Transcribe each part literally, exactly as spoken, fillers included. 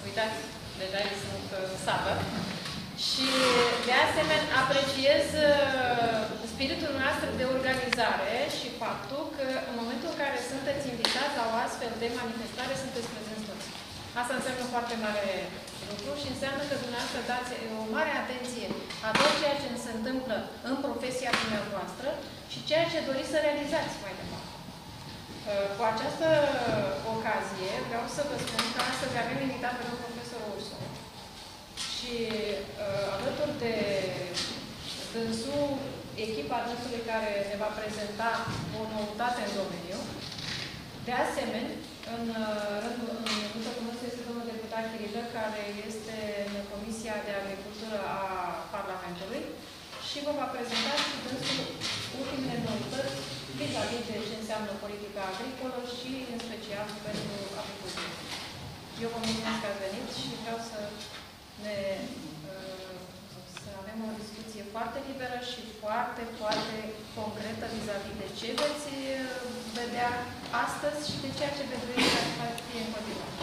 Uitați, deja ei sunt în sală. Și, de asemenea, apreciez spiritul noastră de organizare și faptul că, în momentul în care sunteți invitați la o astfel de manifestare, sunteți prezenți toți. Asta înseamnă foarte mare lucru și înseamnă că dumneavoastră dați o mare atenție a tot ceea ce se întâmplă în profesia dumneavoastră și ceea ce doriți să realizați mai departe. Cu această ocazie vreau să vă spun că astăzi avem invitat pe domnul profesor Ursu și alături de dânsul, echipa dânsului care ne va prezenta o noutate în domeniu. De asemenea, în rândul nostru este domnul deputat Chirilă, care este în Comisia de Agricultură a Parlamentului și vă va prezenta și dânsul ultimele noutăți vis-a-vis de ce înseamnă politica agricolă și, în special, pentru agricultură. Eu vă mulțumesc că ați venit și vreau să ne să avem o discuție foarte liberă și foarte, foarte concretă vis-a-vis de ce veți vedea astăzi și de ceea ce veți vedea să fie în continuare.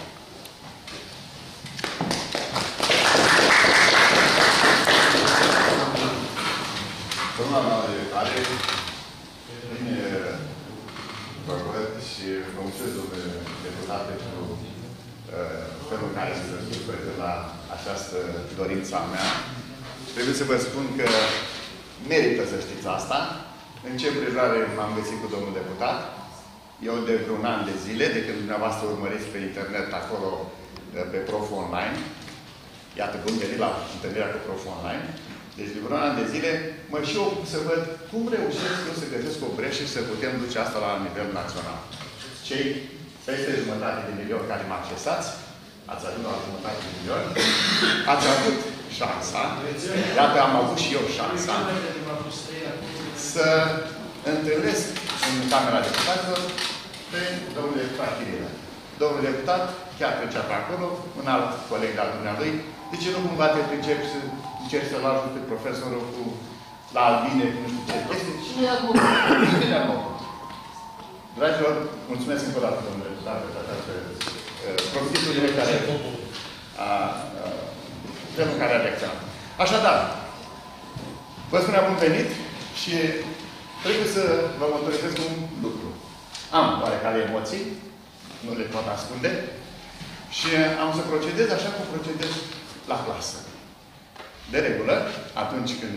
Doamna mea de care bine vă văd și vă mulțumesc, domnule deputat, pentru felul în care se răspunde la această dorință a mea. Trebuie să vă spun că merită să știți asta. În ce împrejurare m-am găsit cu domnul deputat? Eu de vreun an de zile, de când dumneavoastră urmăriți pe internet acolo pe Prof Online. Iată, bun venit la întâlnirea cu Prof Online. Deci de vreun an de zile mă și eu să văd cum reușesc eu să găsesc o breșă și să putem duce asta la nivel național. Cei peste jumătate de milion care mă accesați, ați ajuns la jumătate de milion, ați avut șansa, iată am avut și eu șansa, să întâlnesc în Camera Deputaților pe domnul deputat Chirilă. Domnul deputat chiar trecea pe acolo, un alt coleg de-al dumnealui, de ce nu cumva te pricepi să încerci să-l ajut pe profesorul cu la albine, cu nu știu ce chestii? Și nu i-a lucru. Nu i-a lucru. Dragilor, mulțumesc încă o dată, domnule deputat, pentru această profiturile care a felul în care a reacționat. Așadar, vă spuneam bun venit și trebuie să vă monitorezez un lucru. Am oarecare emoții, nu le pot ascunde, și am să procedez așa cum procedez la clasă. De regulă, atunci când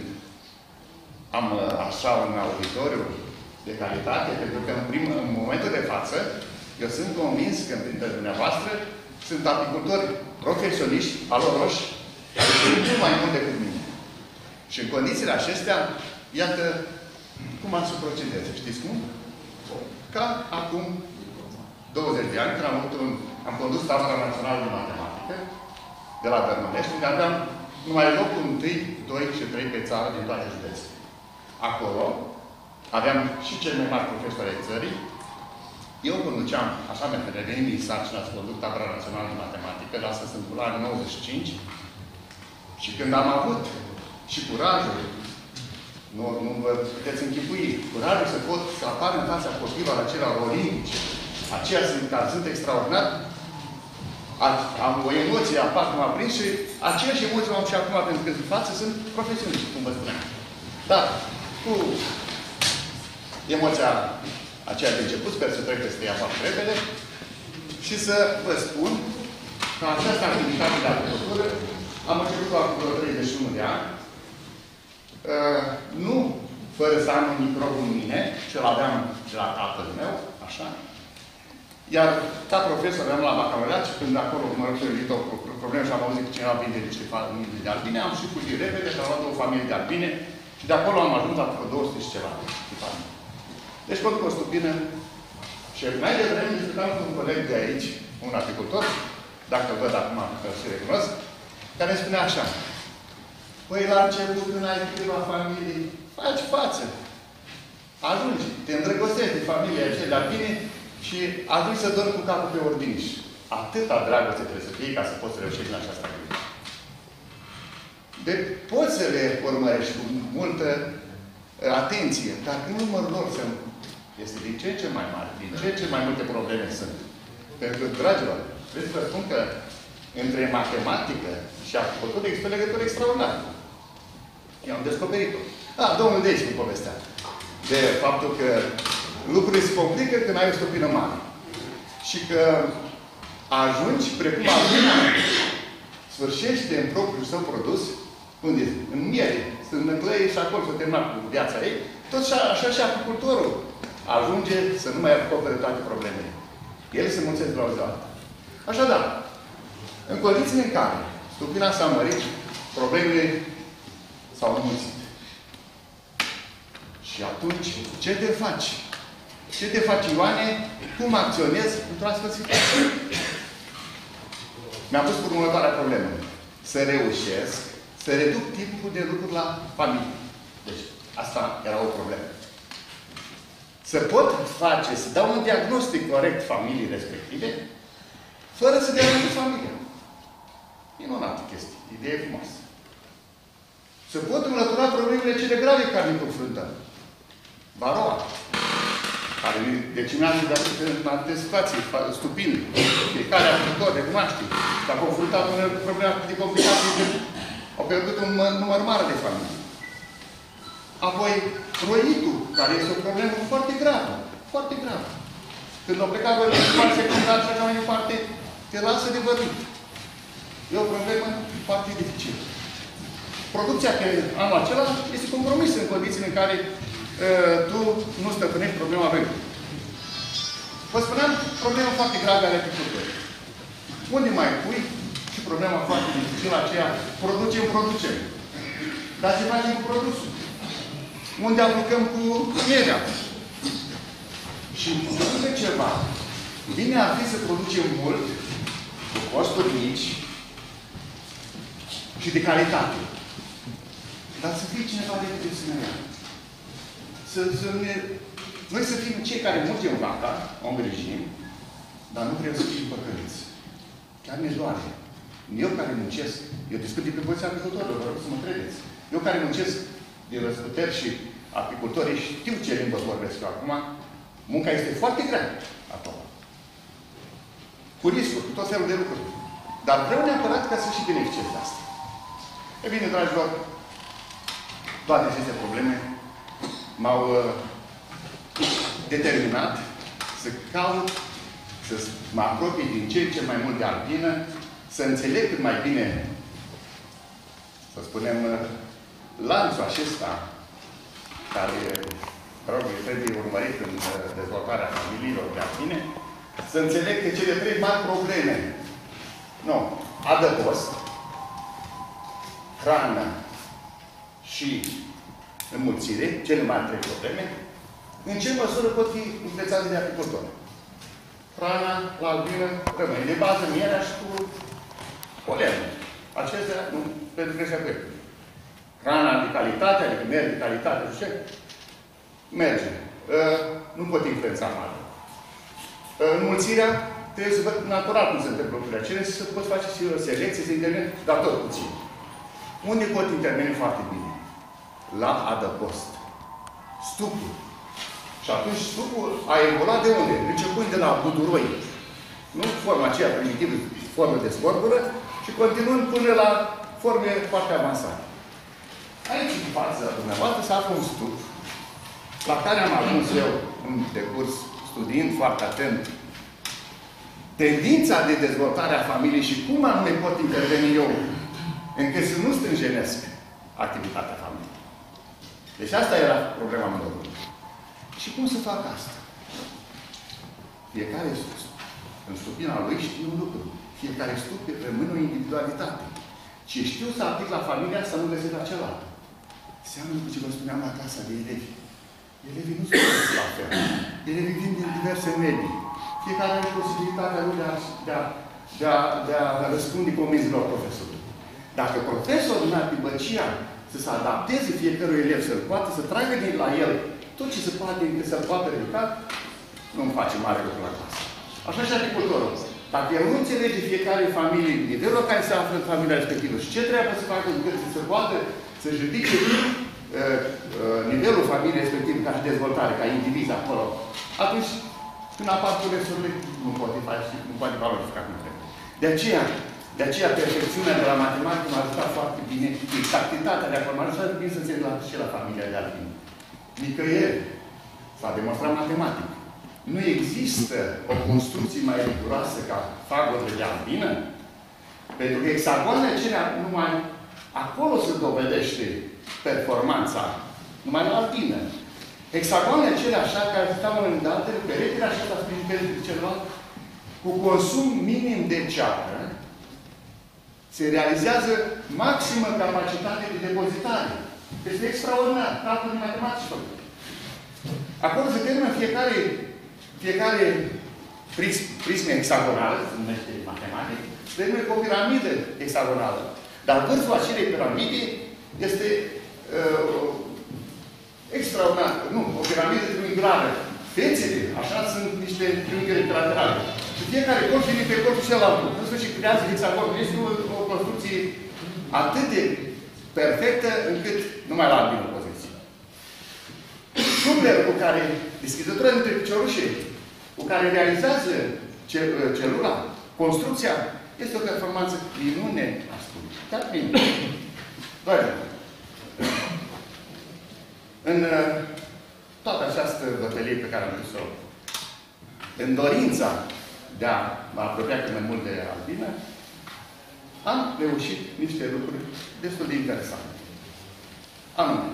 am așa un auditoriu de calitate, pentru că în, prim, în momentul de față, eu sunt convins că printre dumneavoastră sunt apicultori profesioniști, valoroși, care sunt mult mai mult decât mine. Și în condițiile acestea, iată cum am să procedez. Știți cum? Ca acum douăzeci de ani, când am, un, am condus Tabăra Națională de Matematică de la Bernănești, unde aveam numai locul întâi, doi și trei pe țară din toate județele. Acolo aveam și cei mai mari profesori ai țării. Eu conduceam, așa mi-a revenit din sarcina să conduc Tabăra Națională de Matematică, dar asta se întâmpla în nouăzeci și cinci. Și când am avut și curajul, nu, nu vă puteți închipui, curajul să pot să apar în fața copiilor acelea olimpice, aceia sunt, care sunt extraordinari, am o emoție apar cum a prins și aceeași emoție am și acum, pentru că în față sunt profesioniști, cum vă spuneam. Dar, cu emoția aceea de început, sper să trec peste ea foarte repede și să vă spun că această activitate de agricultură am început-o acum treizeci și unu de ani. Uh, nu fără să am un microb în mine, ce-l aveam de la tatăl meu, așa. Iar ca profesor am la bacalaureat și când acolo mă rog să ridic o problemă și am auzit că cineva vinde niște familii de albine, am și fugit repede și am luat o familie de albine și de acolo am ajuns la două sute și ceva de familie. Deci pot cu o stupină și mai devreme discutam cu un coleg de aici, un apicultor, dacă îl văd acum, că să recunosc, care îmi spunea așa: păi la început, când ai câteva familii, faci față. Ajungi, te îndrăgostești de familia aceea de albine și ajungi să dormi cu capul pe ordiniș. Atâta dragoste trebuie să fie ca să poți reuși în această activitate. Deci poți să le urmărești cu multă atenție, dar în numărul lor este din ce în ce mai mare, din ce în ce mai multe probleme sunt. Pentru că, dragilor, vreau să vă spun că între matematică și apicultură există o legătură extraordinară. Eu am descoperit-o. Ah, domnul Deci îmi povestea de faptul că lucrurile se complică când ai o stupină mare. Și că ajungi, precum albina sfârșește în propriul său produs, unde? În miere, în năclăie și acolo s-a terminat cu viața ei, tot așa, așa și apicultorul ajunge să nu mai acopere toate problemele. El se mulțesc de la o zi la alta. Așadar, în condițiile în care stupina s-a mărit, problemele s-au înmulțit. Și atunci, ce te faci? Ce te faci, Ioane? Cum acționezi într-o astfel situație? Mi-am pus următoarea problemă. Să reușesc să reduc timpul de lucru la familie. Deci, asta era o problemă. Să pot face, să dau un diagnostic corect familiei respective, fără să deranjez familia. Minunată chestie. Idee frumoasă. Să pot înlătura problemele cele grave care ne confruntăm. Baroa, care ne decimează de atâtea situații, stupini, fiecare apicultor recunoaște, s-a confruntat cu probleme atât de complicate, au pierdut un număr mare de familii. Apoi, roitul, care este o problemă foarte gravă, foarte gravă. Când au plecat la școală secundară și așa mai departe, te lasă de vorbit. E o problemă foarte dificilă. Producția pe anul acela este compromisă în condițiile în care uh, tu nu stăpânești problema vântului. Vă spuneam, problema foarte gravă ale apicultorii. Unde mai pui și problema foarte dificilă aceea, producem, producem. Dar ce facem cu produsul? Unde aplicăm cu mierea? Și de ceva, bine ar fi să producem mult, cu costuri mici și de calitate. Dar să fie cineva de câte să ne ia. Să, să ne... Noi să fim cei care murgem vaca, o îngrijim, dar nu vrem să fim păcăliți. Chiar ne doare. Eu care muncesc, eu discut de pe poziția apicultorilor, vă rog să mă credeți. Eu care muncesc de răsputeri și apicultorii, știu ce limbă vorbesc eu acum, munca este foarte grea acolo. Cu riscuri, cu tot felul de lucruri. Dar vreau neapărat ca să și beneficiez de asta. E bine, dragilor, toate aceste probleme m-au uh, determinat să caut, să mă apropii din ce în ce mai mult de albină, să înțeleg cât mai bine, să spunem, lanțul acesta, care, rog, trebuie urmărit în dezvoltarea familiilor de albine, să înțeleg că cele trei mari probleme, nu, adăpost, hrană și înmulțire, cele mai trei probleme, în ce măsură pot fi învețate de apicultori. Hrana la albină rămâne de bază, mierea și cu polenul. Acestea, nu, pentru că se apare. Hrana de calitate, adică miere de calitate, nu știu ce, merge. Uh, nu pot influența mare. Uh, înmulțirea, trebuie să văd natural cum se întâmplă lucrurile acelea, să poți face și o selecție, să interveni, dar tot puțin. Unde pot interveni foarte bine? La adăpost. Stupul. Și atunci stupul a evoluat de unde? Începând de la buduroi. Nu forma aceea primitivă, formă de scorbură, și continuând până la forme foarte avansate. Aici, în fața dumneavoastră, se află un stup, la care am ajuns eu în decurs, studiind foarte atent tendința de dezvoltare a familiei și cum anume pot interveni eu încât să nu stânjenesc activitatea familiei. Deci asta era problema numărul unu. Și cum să fac asta? Fiecare în stupina lui știe un lucru. Fiecare stup rămâne o individualitate. Ce știu să aplic la familia asta, nu găsesc la celălalt. Seamănă cu ce vă spuneam la casa de elevi. Elevii nu sunt la fel. Elevii vin din diverse medii. Fiecare are posibilitatea lui de a, de a, de a, de a răspunde comenzilor profesorului. Dacă profesorul n-ar fi băcia să se adapteze fiecărui elev, să-l poată, să tragă din la el tot ce se poate, încât să-l poată educa, nu-mi face mare lucru la clasă. Așa și apicultorul. Dacă el nu înțelege fiecare familie, nivelul în care se află în familia respectivă și ce trebuie să facă încât să se poată să-și ridice uh, uh, nivelul familiei respectiv ca și dezvoltare, ca indiviz acolo, atunci, când apar profesorile, nu poate face, nu poate valorifica cum trebuie. De aceea, De aceea, perfecțiunea de la matematică m-a ajutat foarte bine. Exactitatea de acolo m-a ajutat bine să înțeleg la, și la familia de albine. Nicăieri s-a demonstrat matematic. Nu există o construcție mai riguroasă ca fagurile de albină, pentru că hexagonele acelea numai acolo se dovedește performanța, numai la albină. Hexagonele acelea așa care stau în datele, peretele așa prin peretele celălalt, cu consum minim de ceară, se realizează maximă capacitate de depozitare. Este extraordinar, calcul de matematici făcut. Acolo se termină fiecare, fiecare pris, prisme hexagonală, se numește matematic, se termină cu o piramidă hexagonală. Dar vârful acelei piramide este uh, extraordinar. Nu, o piramidă triunghiulară. Fețele, așa, sunt niște triunghiuri laterale. Și fiecare corp vine pe corpul celălalt. În sfârșit, creează hexagonul. Este o, o construcție atât de perfectă încât numai la albină poți găsi. Șubler cu care, deschizătura dintre piciorușe, cu care realizează celula, construcția, este o performanță minune a studiului. Chiar minune. Doar. În toată această bătălie pe care am dus-o, în dorința de a mă apropia cât mai mult de albină, am reușit niște lucruri destul de interesante. Anume,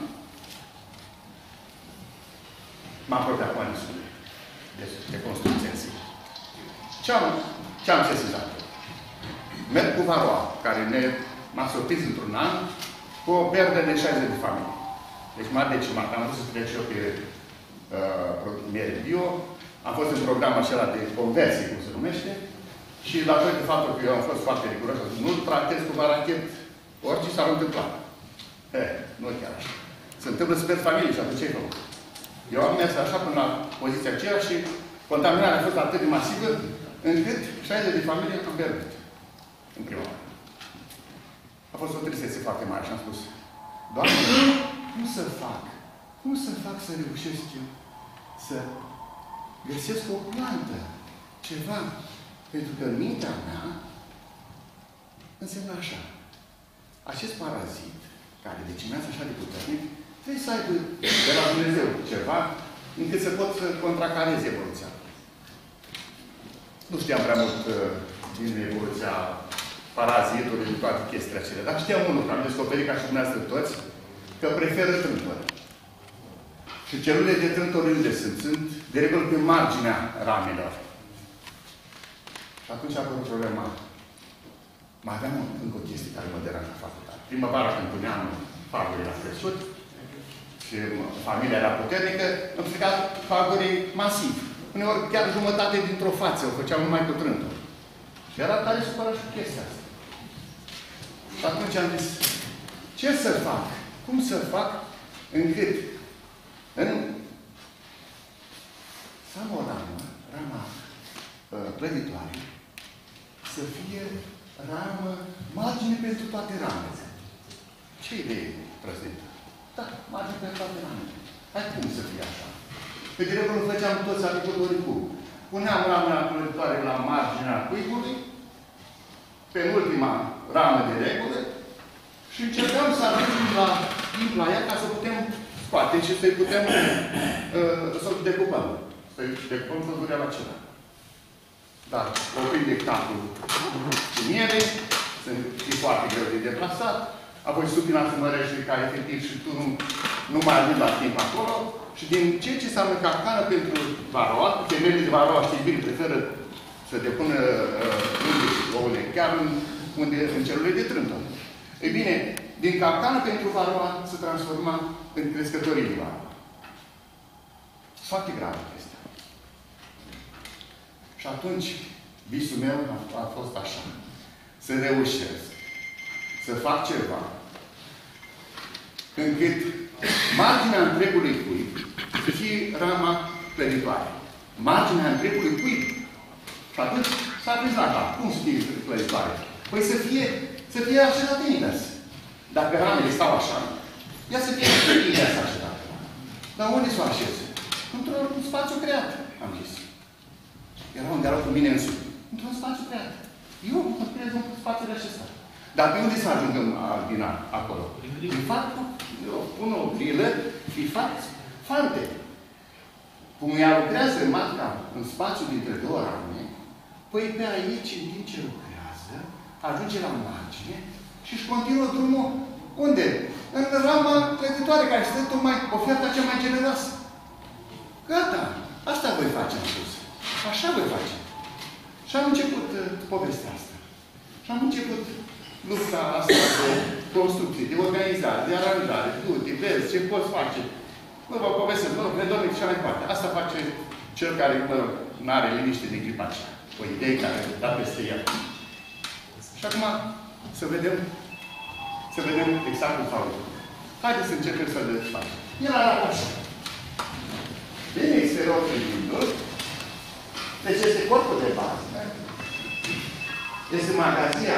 m-am apropiat mai destul de, de construcție în sine. Ce-am ce am sesizat? Merg cu Varoa, care ne m-a surprins într-un an cu o perdere de șaizeci de familii. Deci m-a decimat. Am vrut să trec și eu pe uh, miere bio. Am fost în programul acela de conversie, cum se numește. Și datorită faptul că eu am fost foarte riguros, nu tratez cu varachet orice s-ar întâmpla. Eh, nu e chiar așa. Se întâmplă să pierd familie și atunci ce-ai făcut? Eu am mers așa până la poziția aceea și contaminarea a fost atât de masivă încât șaizeci de familii am pierdut. În prima oară. A fost o tristețe foarte mare și am spus, Doamne, cum să fac? Cum să fac să reușesc eu să găsesc o plantă, ceva? Pentru că în mintea mea înseamnă așa. Acest parazit, care decimează așa de puternic, trebuie să aibă de la Dumnezeu ceva încât să pot să contracareze evoluția. Nu știam prea mult uh, din evoluția parazitului, din toate chestiile acelea. Dar știam unul, că am descoperit ca și dumneavoastră toți, că preferă trântori. Și celulele de trântori unde sunt? Sunt de regulă pe marginea ramelor. Și atunci a apărut problema. Mai aveam încă o chestie care mă deranja foarte tare. Primăvara, când puneam fagurile la crescut și familia era puternică, îmi stricat fagurii masiv. Uneori chiar jumătate dintr-o față o făceam numai cu trântori. Și era tare supărat și chestia asta. Și atunci am zis, ce să fac? Cum să fac încât în să am o ramă, rama uh, plăditoare, să fie ramă, margine pentru toate ramele. Ce idee prăznită? Da, margine pentru toate ramele. Hai cum să fie așa? Pe de regulă făceam toți agricultorii cu. Puneam rama plăditoare la marginea cuibului, pe ultima ramă de regulă, și încercăm să ajungem la timp la ea ca să putem scoate și să-i putem uh, să-l decupăm. Să-i decupăm să durea la ceva. Dar oprim dictatul cu miere, sunt foarte greu de deplasat, apoi supina să mărește ca efectiv și tu nu, nu mai ajungi la timp acolo. Și din ceea ce înseamnă capcană pentru Varoa, femeile de Varoa, știi bine, preferă să depună uh, ouăle chiar în, unde, în celule de trântori. Ei bine, din capcană pentru Varoa se transforma în crescătorii de Varoa. Foarte gravă chestia. Și atunci, visul meu a, a fost așa. Să reușesc să fac ceva încât marginea întregului cuib să fie rama plăditoare. Marginea întregului cuib. Și atunci s-a prins la cap. Cum să fie plăditoare? Păi să fie, să fie așa de invers. Dacă ramele stau așa, ea să fie invers așa. Dar unde s-o așeze? Într-un spațiu creat, am zis. Era undeva cu mine însumi. Într-un spațiu creat. Eu mă spuneți un față de acesta. Dar pe unde să ajungem Albina acolo? Prin faptul, eu pun o grilă, fi fapt, fante. Cum ea lucrează matca în spațiul dintre două rame, păi pe aici, în timp ce lucrează, ajunge la margine și își continuă drumul. Unde? În rama clăditoare, care este tocmai oferta cea mai generoasă. Gata! Asta voi face, am spus. Așa voi face. Și am început uh, povestea asta. Și am început lupta asta de construcție, de organizare, de aranjare, de vezi ce poți face. Mă vă povestesc, mă rog, redonic și mai departe. Asta face cel care, mă rog, nu are liniște de gripa aceea. O idee care da peste el. Și acum să vedem, să vedem exact cum s-au lucrat. Haideți să începem să le facem. El arată așa. Din exterior cilindru, deci este corpul de bază, este magazia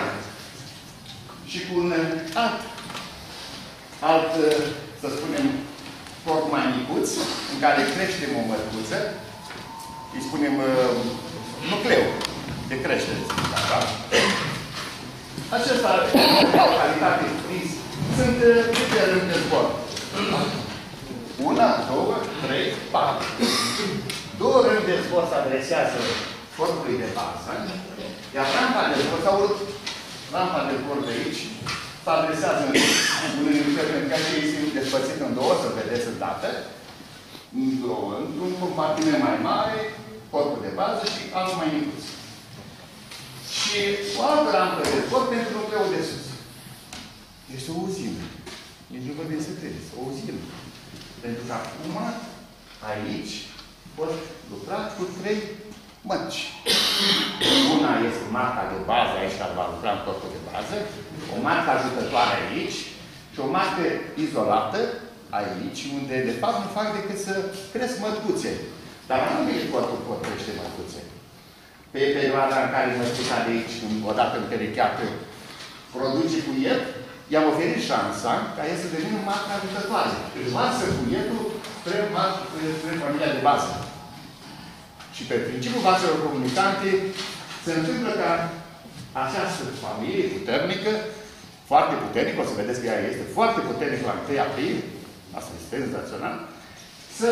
și cu un alt, alt, să spunem, corp mai micuț, în care creștem o mărcuță, îi spunem nucleu de creștere. Da? Acesta, calitate prins, sunt câte rând de zbor? Una, două, trei, patru. Două rând de zbor se adresează corpului de bază, iar rampa de zbor, sau rampa de zbor de aici, se adresează în un unifer, pentru că aici este despărțit în două, să vedeți îndată, în două, într-un compartiment mai mare, corpul de bază și altul mai micuț. Și o altă rampă de zbor pentru nucleul de sus. Este o uzină. Nici nu vorbim să credeți. O uzină. Pentru că acum, aici, pot lucra cu trei mărci. Una este marca de bază, aici care va lucra în corpul de bază, o marcă ajutătoare aici și o marcă izolată aici, unde de fapt nu fac decât să cresc mărcuțe. Dar nu e corpul pot crește mărcuțe. Pe perioada în care mărcuța de aici, odată împerecheată, produce cuiet, i-am oferit șansa ca el să devină marca ajutătoare. Lasă cuietul spre, spre familia de bază. Și pe principiul vaselor comunicante se întâmplă ca această familie puternică, foarte puternică, o să vedeți că ea este foarte puternică la întâi aprilie, asta este senzațional, să,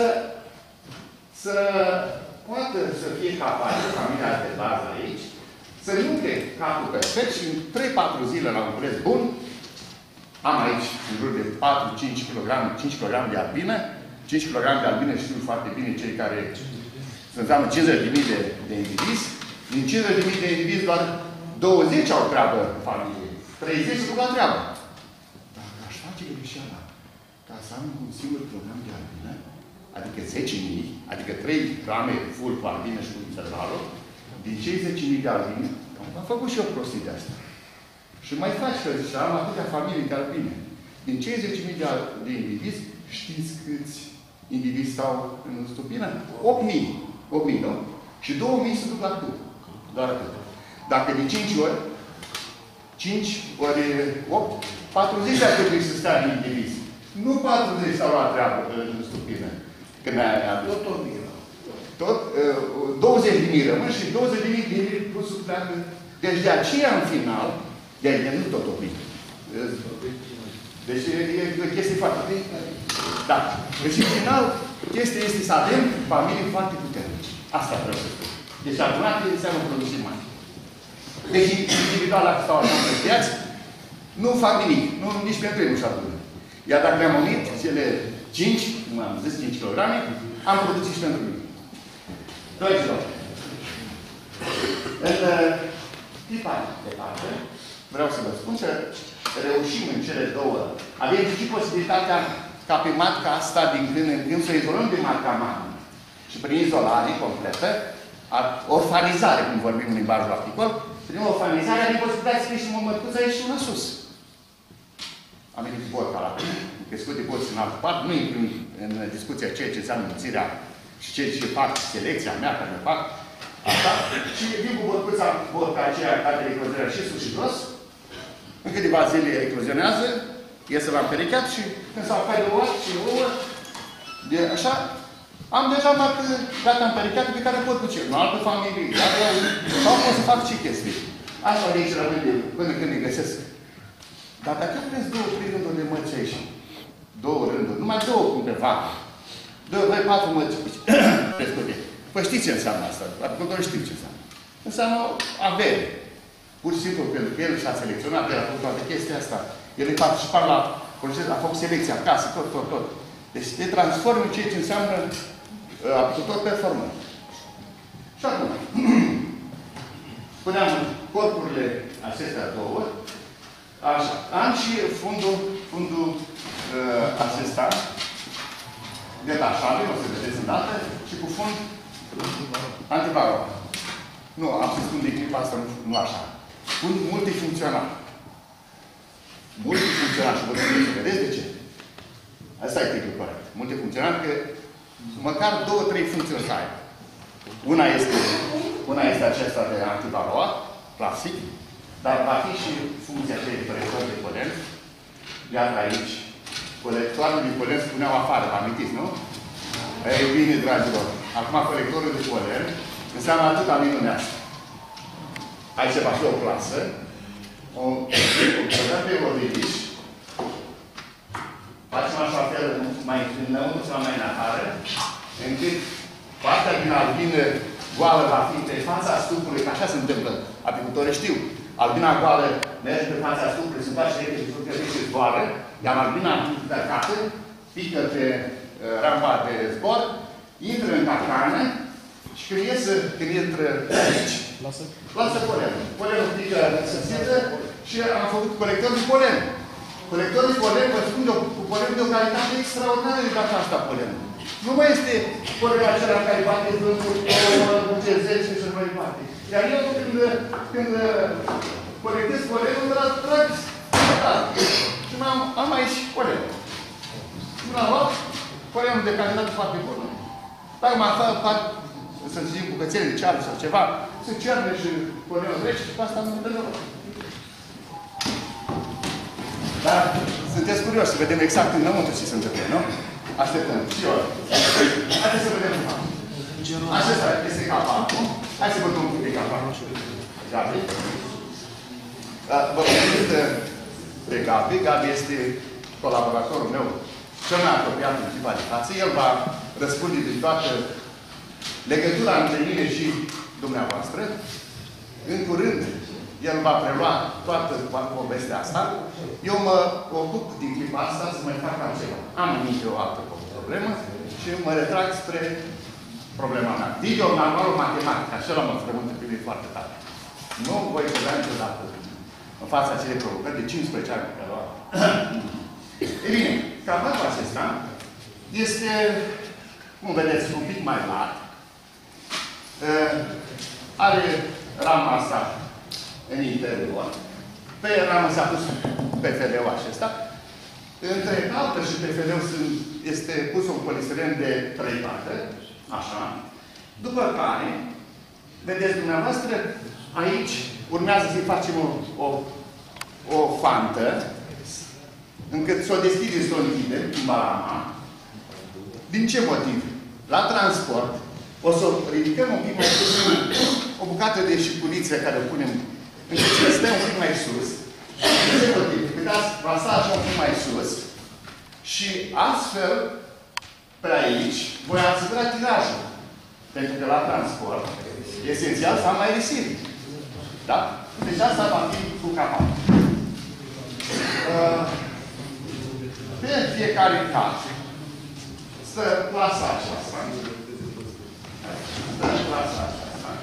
să poată să fie capabilă, familia de bază aici, să nutre capul perfect și în trei patru zile la un preț bun, am aici în jur de patru cinci kilograme, cinci kilograme de albină. cinci kilograme de albină știu foarte bine cei care înseamnă cincizeci de mii de, de indivizi. Din cincizeci de mii de indivizi doar douăzeci au treabă în familie. treizeci nu la treabă. Dacă aș face greșeala ca să am un singur kilogram de albină, adică zece mii, adică trei grame full cu albină și cu intervalul, din cei zece mii de albine, am făcut și eu prostii de asta. Și mai faci că zice, am atâtea familii de albine. Din cei zece mii de, de indivizi, știți câți indivizi stau în stupină? opt mii. opt mii, nu? Și două mii se duc la cât? Doar atât. Dacă de cinci ori, cinci ori opt, patruzeci ar trebui să stea în indivizi. Nu patruzeci stau la treabă în stupină. Când ai adus. Tot o mie. Tot, douăzeci de mii rămân și douăzeci de mii de mii plus pleacă. Deci de aceea, în final, de aceea nu tot oprit. Deci e o chestie foarte... Da. Deci, în final, chestia este să avem familii foarte puternice. Asta vreau să spun. Deci, adunate înseamnă produse mari. Deci, individual, dacă stau așa în viață, nu fac nimic. Nu, nici pentru ei nu-și adună. Iar dacă le-am unit, cele cinci, cum am zis, cinci kilograme, am produs și pentru mine. Dragilor, în clipa de parte, vreau să vă spun că reușim în cele două. Avem și posibilitatea ca pe matca asta, din când în când, să izolăm de matca mamă. Și prin izolare completă, orfanizare, cum vorbim în limbajul articol, prin orfanizare avem posibilitatea să creștem o mărcuță aici și una sus. Am venit cu borca la crescut de boți în altă parte, nu intru în discuția ceea ce înseamnă înălțirea și ceea ce fac selecția mea, care mă fac, asta, și vin cu borcuța, borca aceea care eclozionează și sus și jos, în câteva zile eclozionează, iese la împerecheat și când s-au făcut ouă și ouă, de așa, am deja marcă gata împerecheată pe care pot duce în altă familie, sau pot să fac ce chestii. Așa de aici rămâne până când îi găsesc. Dar dacă aveți două, trei rânduri de mărți aici, două rânduri, numai două puncte vacă, două, doi, patru mărți, pe păi știți ce înseamnă asta? Apicultorii știu ce înseamnă. Înseamnă avere. Pur și simplu, pentru că el și-a selecționat, el a făcut toată chestia asta. El e participat la proces, a făcut selecția acasă, tot, tot, tot. Deci te transformă în ceea ce înseamnă uh, apicultor performant. Și acum, puneam corpurile acestea două, așa. Am și fundul, fundul uh, acesta, detașabil, o să vedeți îndată, și cu fund antibarou. Nu, am spus fund de clipa asta, nu, nu așa. Fund multifuncțional. Multifuncțional. Și vă trebuie să vedeți de ce. Asta e titlul corect. Multifuncțional, că măcar două, trei funcții o să aibă. Una este, una este aceasta de antibaroa, clasic, dar va fi și funcția de colector de polen. Iată aici, colectorul de polen spuneau afară, vă amintiți, nu? Ei bine, dragilor, acum colectorul de polen înseamnă atâta minunea asta. Aici va fi o clasă, o clasă pe ordivici, facem așa fel mai înăuntru sau mai în afară, încât partea din albină goală va fi pe fața stupului, că așa se întâmplă. Apicultorii știu. Albina goală merge pe fața stupului, se face repede și că și zboară, iar albina încărcată pică pe uh, rampa de zbor, intră în cacană și când iese, când intră aici, lasă, lasă polenul. Polenul pică să țintă și am făcut colector de polen. Colector de polen, vă spun eu, cu polen de o calitate extraordinară de data asta polenul. Nu mai este polenul acela care bate vântul, duce zece și mai departe. Iar eu când, când colectez polenul, îl trag și am, am aici polenul. Și l-am luat, polenul de calitate foarte bună. Dacă mă fac, să zicem, bucățele de ceară sau ceva, se cearne și polenul trece și pe asta nu dă noroc. Dar sunteți curioși să vedem exact înăuntru ce se întâmplă, nu? Așteptăm. Și eu. Haideți să vedem cum. Acesta este capacul. Hai să văd un pic de capacul. Gabi. Vă vorbesc de Gabi. Gabi este colaboratorul meu cel mai apropiat în clipa de față. El va răspunde de toată legătura între mine și dumneavoastră. În curând, el va prelua toată povestea asta. Eu mă ocup din clipa asta să mai fac altceva. Am în minte o altă problemă și mă retrag spre problema mea. Video manualul matematic, așa mă frământă pe mine foarte tare. Nu voi vedea niciodată în fața acelei provocări de cincisprezece ani pe luat. E bine, capacul acesta este, cum vedeți, un pic mai lat. Are rama asta în interior. Pe ramă s-a pus P F L-ul acesta. Între altă și P F L-ul este pus un polistiren de trei parte. Așa. După care, vedeți dumneavoastră, aici urmează să-i facem o, o, o fantă, încât să o deschidem, să o închidem, în balama. Din ce motiv? La transport, o să o ridicăm un pic mai sus, o bucată de șipuliță care o punem, încât să stea un pic mai sus. Din ce motiv? Cât va sta așa un pic mai sus și astfel, pe aici, voi asigura tirajul. Pentru că la transport e esențial să am mai risipi. Da? Deci asta va fi cu capac. Uh, pe fiecare caz stă clasa aceasta. Stă clasa aceasta.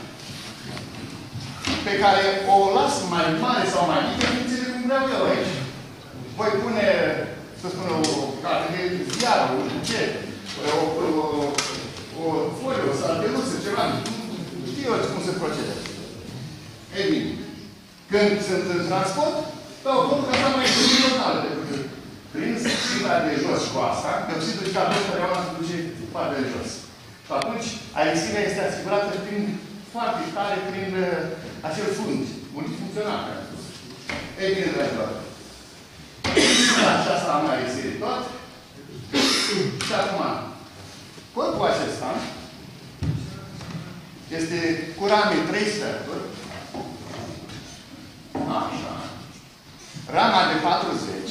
Pe care o las mai mare sau mai mică, funcție de cum vreau eu aici. Voi pune, să spun, o carte de ziară, un bucet, o, o, o folie, o saltelusă, ceva. Știu eu cum se procedează. Ei bine, când sunt în transport, dau contul că asta mai este totală, pentru că prin secțiunea de jos cu asta, dioxidul de carbon totdeauna se duce partea de jos. Și atunci, aerisirea este asigurată prin foarte tare, prin uh, acel fund multifuncțional. Ei bine, dragilor, aceasta am aerisirit tot. Și acum, corpul acesta este cu rame trei sferturi. Așa. Rama de patruzeci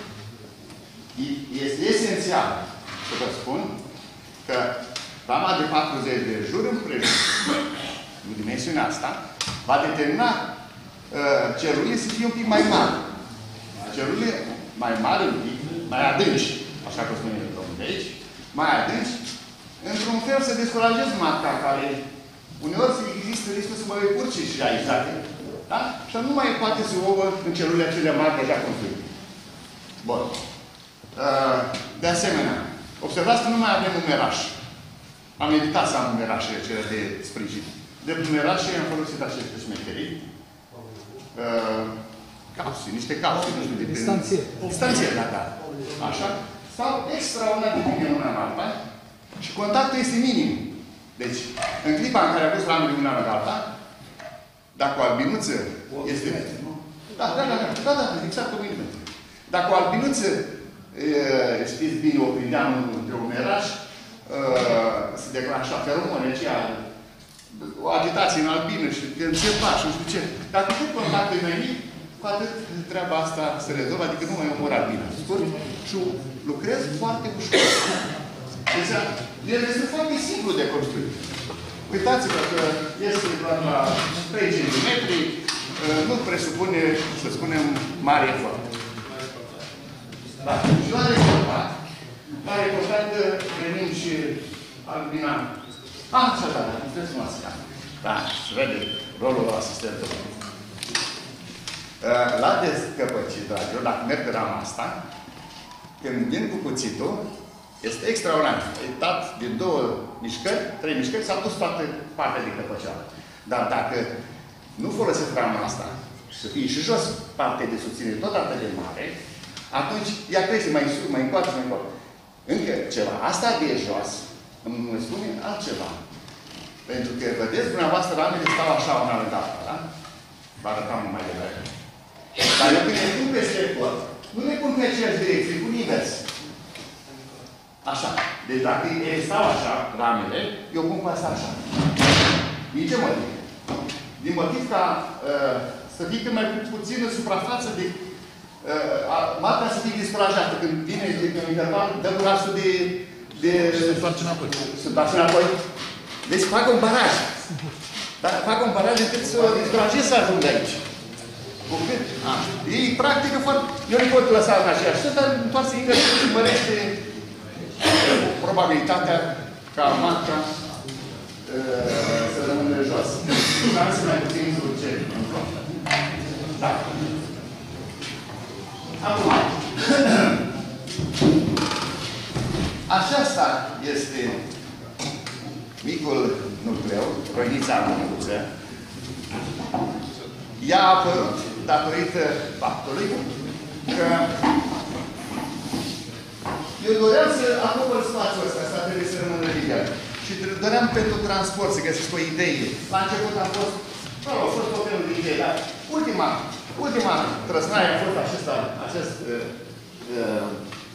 este esențial să vă spun că rama de patruzeci de jur împrejur, în dimensiunea asta, va determina uh, cerurile să fie un pic mai mari. Cerurile mai mari, un pic, mai adânci, așa cum spune domnul de aici, mai adânci, într-un fel să descurajezi matca care uneori există riscul să mă urce și aici, dacă, da? Și nu mai poate să ouă în celurile acelea mari deja construite. Bun. Uh, de asemenea, observați că nu mai avem umeraș. Am evitat să am umerașele cele de sprijin. De umerașe am folosit aceste șmecherii. Uh, capsule, niște capsule, nu știu de pe... Distanțiere. Distanțiere, da, da. Așa. Stau extraordinar de bine una în alta și contactul este minim. Deci, în clipa în care a pus ramele una în alta, dacă o albinuță este... Da, da, da, da, da, exact o milimetru. Dacă o albinuță, știți bine, o prindeam între un meraș, se declanșa feromone, aceea, o agitație în albină și când se pași, nu știu ce. Dacă tot contactul e mai mic, cu atât treaba asta se rezolvă, adică nu mai omor albina. Scurt și lucrez foarte ușor. Deci, el este foarte simplu de construit. Uitați-vă că este doar la trei centimetri, nu presupune, să spunem, mare efort. Da. Și la rezultat, la rezultat venim și albina. Ah, așa, da, da, trebuie să mă ascam. Da, și vede rolul asistentului. La descăpăcit, dragilor, dacă merg pe rama asta, când vin cu cuțitul, este extraordinar. E dat de două mișcări, trei mișcări, s-a dus toată partea de căpăceală. Dar dacă nu folosesc rama asta, să fie și jos partea de susținere tot atât de mare, atunci ea crește mai sus, mai încoace, mai încoace. Încă ceva. Asta de jos îmi spune altceva. Pentru că, vedeți, dumneavoastră, ramele stau așa una lângă alta, da? Vă arătam mai devreme. Dar eu când le pun peste tot, nu le pun pe aceeași direcție, le pun invers. Așa. Deci dacă ele stau așa, ramele, eu pun cu asta așa. Din ce motiv? Din motiv ca uh, să fie cât mai puțină suprafață de uh, matca să fie descurajată. Când vine pe un interval, dă brațul de... de se întoarce înapoi. Se întoarce înapoi. Deci fac un baraj. Dar fac un baraj încât să descurajez să ajung aici. Ei practică foarte... Eu nu pot lăsa în aceeași, dar întoarce invers și mărește probabilitatea ca matca uh, să rămână jos. Dar să mai puțin duce în front. Da. Acum. Aceasta este micul nucleu, roinița micuță. Ea a apărut datorită faptului că eu doream să acopăr spațiul ăsta, asta trebuie să rămână liber. Și doream pentru transport să găsesc o idee. La început a fost, nu, a fost o felul de idee, dar ultima, ultima trăsnaie a fost acesta, acest, uh, uh,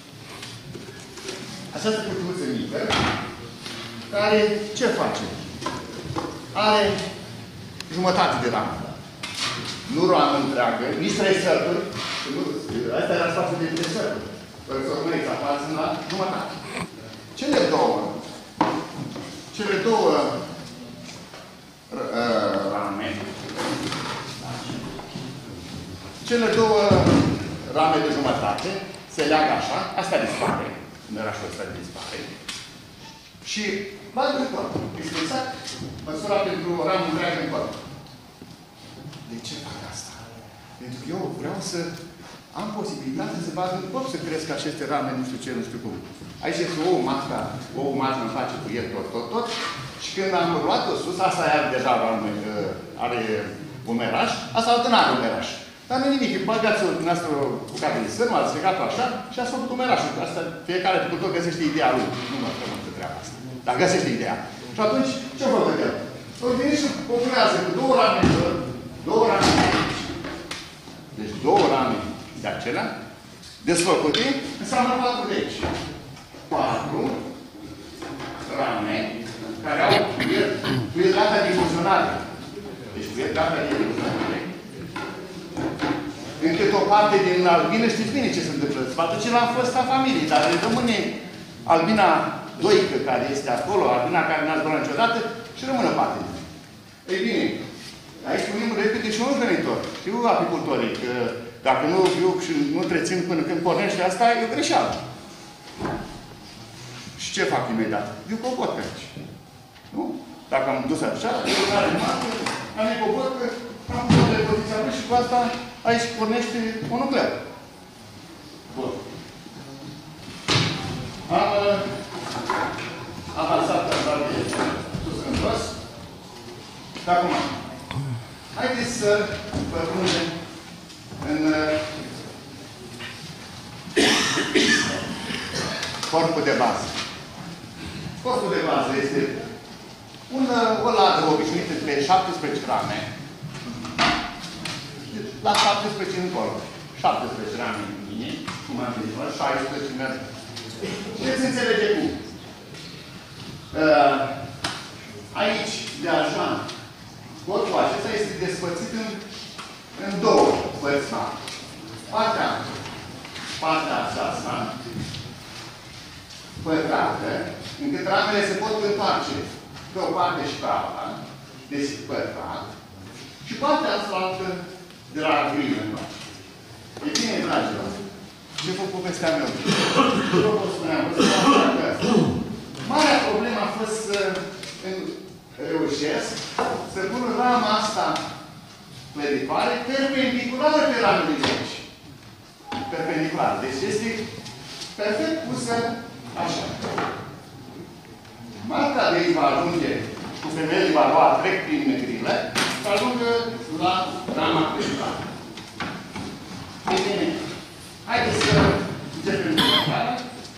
această cutiuță mică, care ce face? Are jumătate de ramă. Nu ramă întreagă, nici trei sărturi. Asta era spațiul de trei sărturi. Fără să urmăriți, aparțin la jumătate. Cele două, cele două uh, rame, cele două rame de jumătate se leagă așa, asta dispare, merașul ăsta dispare, și bag în corp. Este exact măsura pentru o ramă întreagă în corp. De ce fac asta? Pentru că eu vreau să am posibilitatea să bag în corp să cresc aceste rame, nu știu ce, nu știu cum. Aici este o matca, o matcă îmi face cu el tot, tot, tot. Și când am luat-o sus, asta are deja rame, are umeraș, asta altă n-are umeraș. Dar nu nimic, bagați-o dumneavoastră bucată de sârmă, ați legat-o așa și ați făcut umerașul. Asta fiecare făcător găsește ideea lui. Nu mă frământă treaba asta. Dar găsește ideea. Și atunci, ce a făcut el? Îl vine și populează cu două rame, două rame de aici. Deci două rame de acelea, desfăcute, înseamnă patru de aici. Patru rame care au cu data de fuzionare. Deci cu data de fuzionare. decât o parte din albină, știți bine ce se întâmplă. Se va duce la fosta familie, dar rămâne albina doică care este acolo, albina care n-a zburat niciodată și rămână parte din ea. Ei bine, aici spunem repede și un venitor. Știu apicultorii că dacă nu viu și nu întrețin până când pornește asta, e o greșeală. Și ce fac imediat? Viu cobot pe aici. Nu? Dacă am dus așa, eu care mare, am e cobot, am pus de poziția lui și cu asta aici pornește un nucleu. Bun. Am uh, avansat așa de sus în jos. Și acum, haideți să pătrundem în uh, corpul de bază. Corpul de bază este un, o ladă obișnuită de șaptesprezece rame. La șaptesprezece încolo. șaptesprezece rame în mine, cum am zis, șaisprezece merg. Ce se înțelege cum? Uh, aici, de așa, corpul acesta este despărțit în, în două părți mari. Partea, partea aceasta, pătrată, încât ramele se pot întoarce pe o parte și pe alta, deci pătrat, și partea asta de la grilă întoarce. E bine, dragilor, ce vă povestea meu? Eu vă spuneam, vă spuneam că marea problemă a fost să reușesc să pun rama asta clăditoare perpendiculară pe ramele de aici. Perpendiculară. Deci este perfect pusă așa. Marca de aici va ajunge și cu femeile va lua trec prin grilă să ajungă la rama clăditoare. Ei bine, haideți să începem cu lucrarea.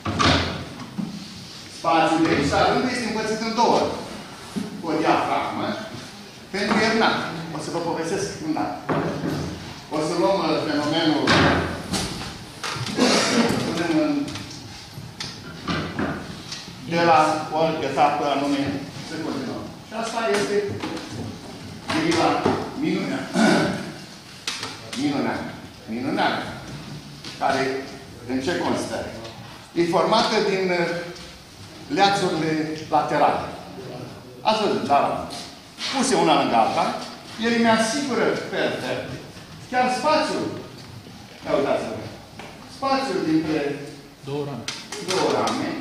Spațiul de aici, rândul este împărțit în două. Cu o diafragmă pentru iernat. O să vă povestesc un dat. O să luăm fenomenul în, de la o etapă anume să continuăm. Și asta este grila minunea. Minunea. Minunea. Care în ce constă? E formată din leațurile laterale. Ați văzut, da? Puse una lângă alta, ele mi-asigură perfect chiar spațiul. Ia uitați-vă. Spațiul dintre două rame. Două rame.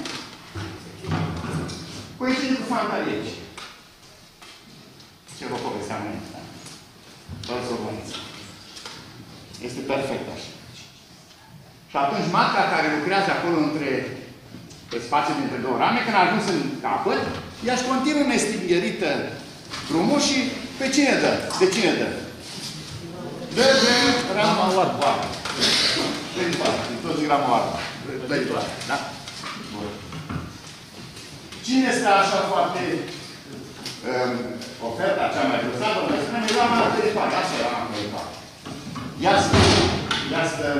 Coincide cu fantalie aici. Ce vă povesteam înainte, da? Doar să urmăriți. Este perfect așa. Și atunci matca care lucrează acolo între pe spațiul dintre două rame, când a ajuns în capăt, ea își continuă nestigherită drumul și pe cine dă? De cine dă? Dă de rama oarbă. Clăditoare. Tot din rama oarbă. Clăditoare. Da? Bun. Cine stă așa foarte um, oferta cea mai grăsavă? Noi spunem, e rama clăditoare. Asta e rama clăditoare. Ia stă. Ia stă.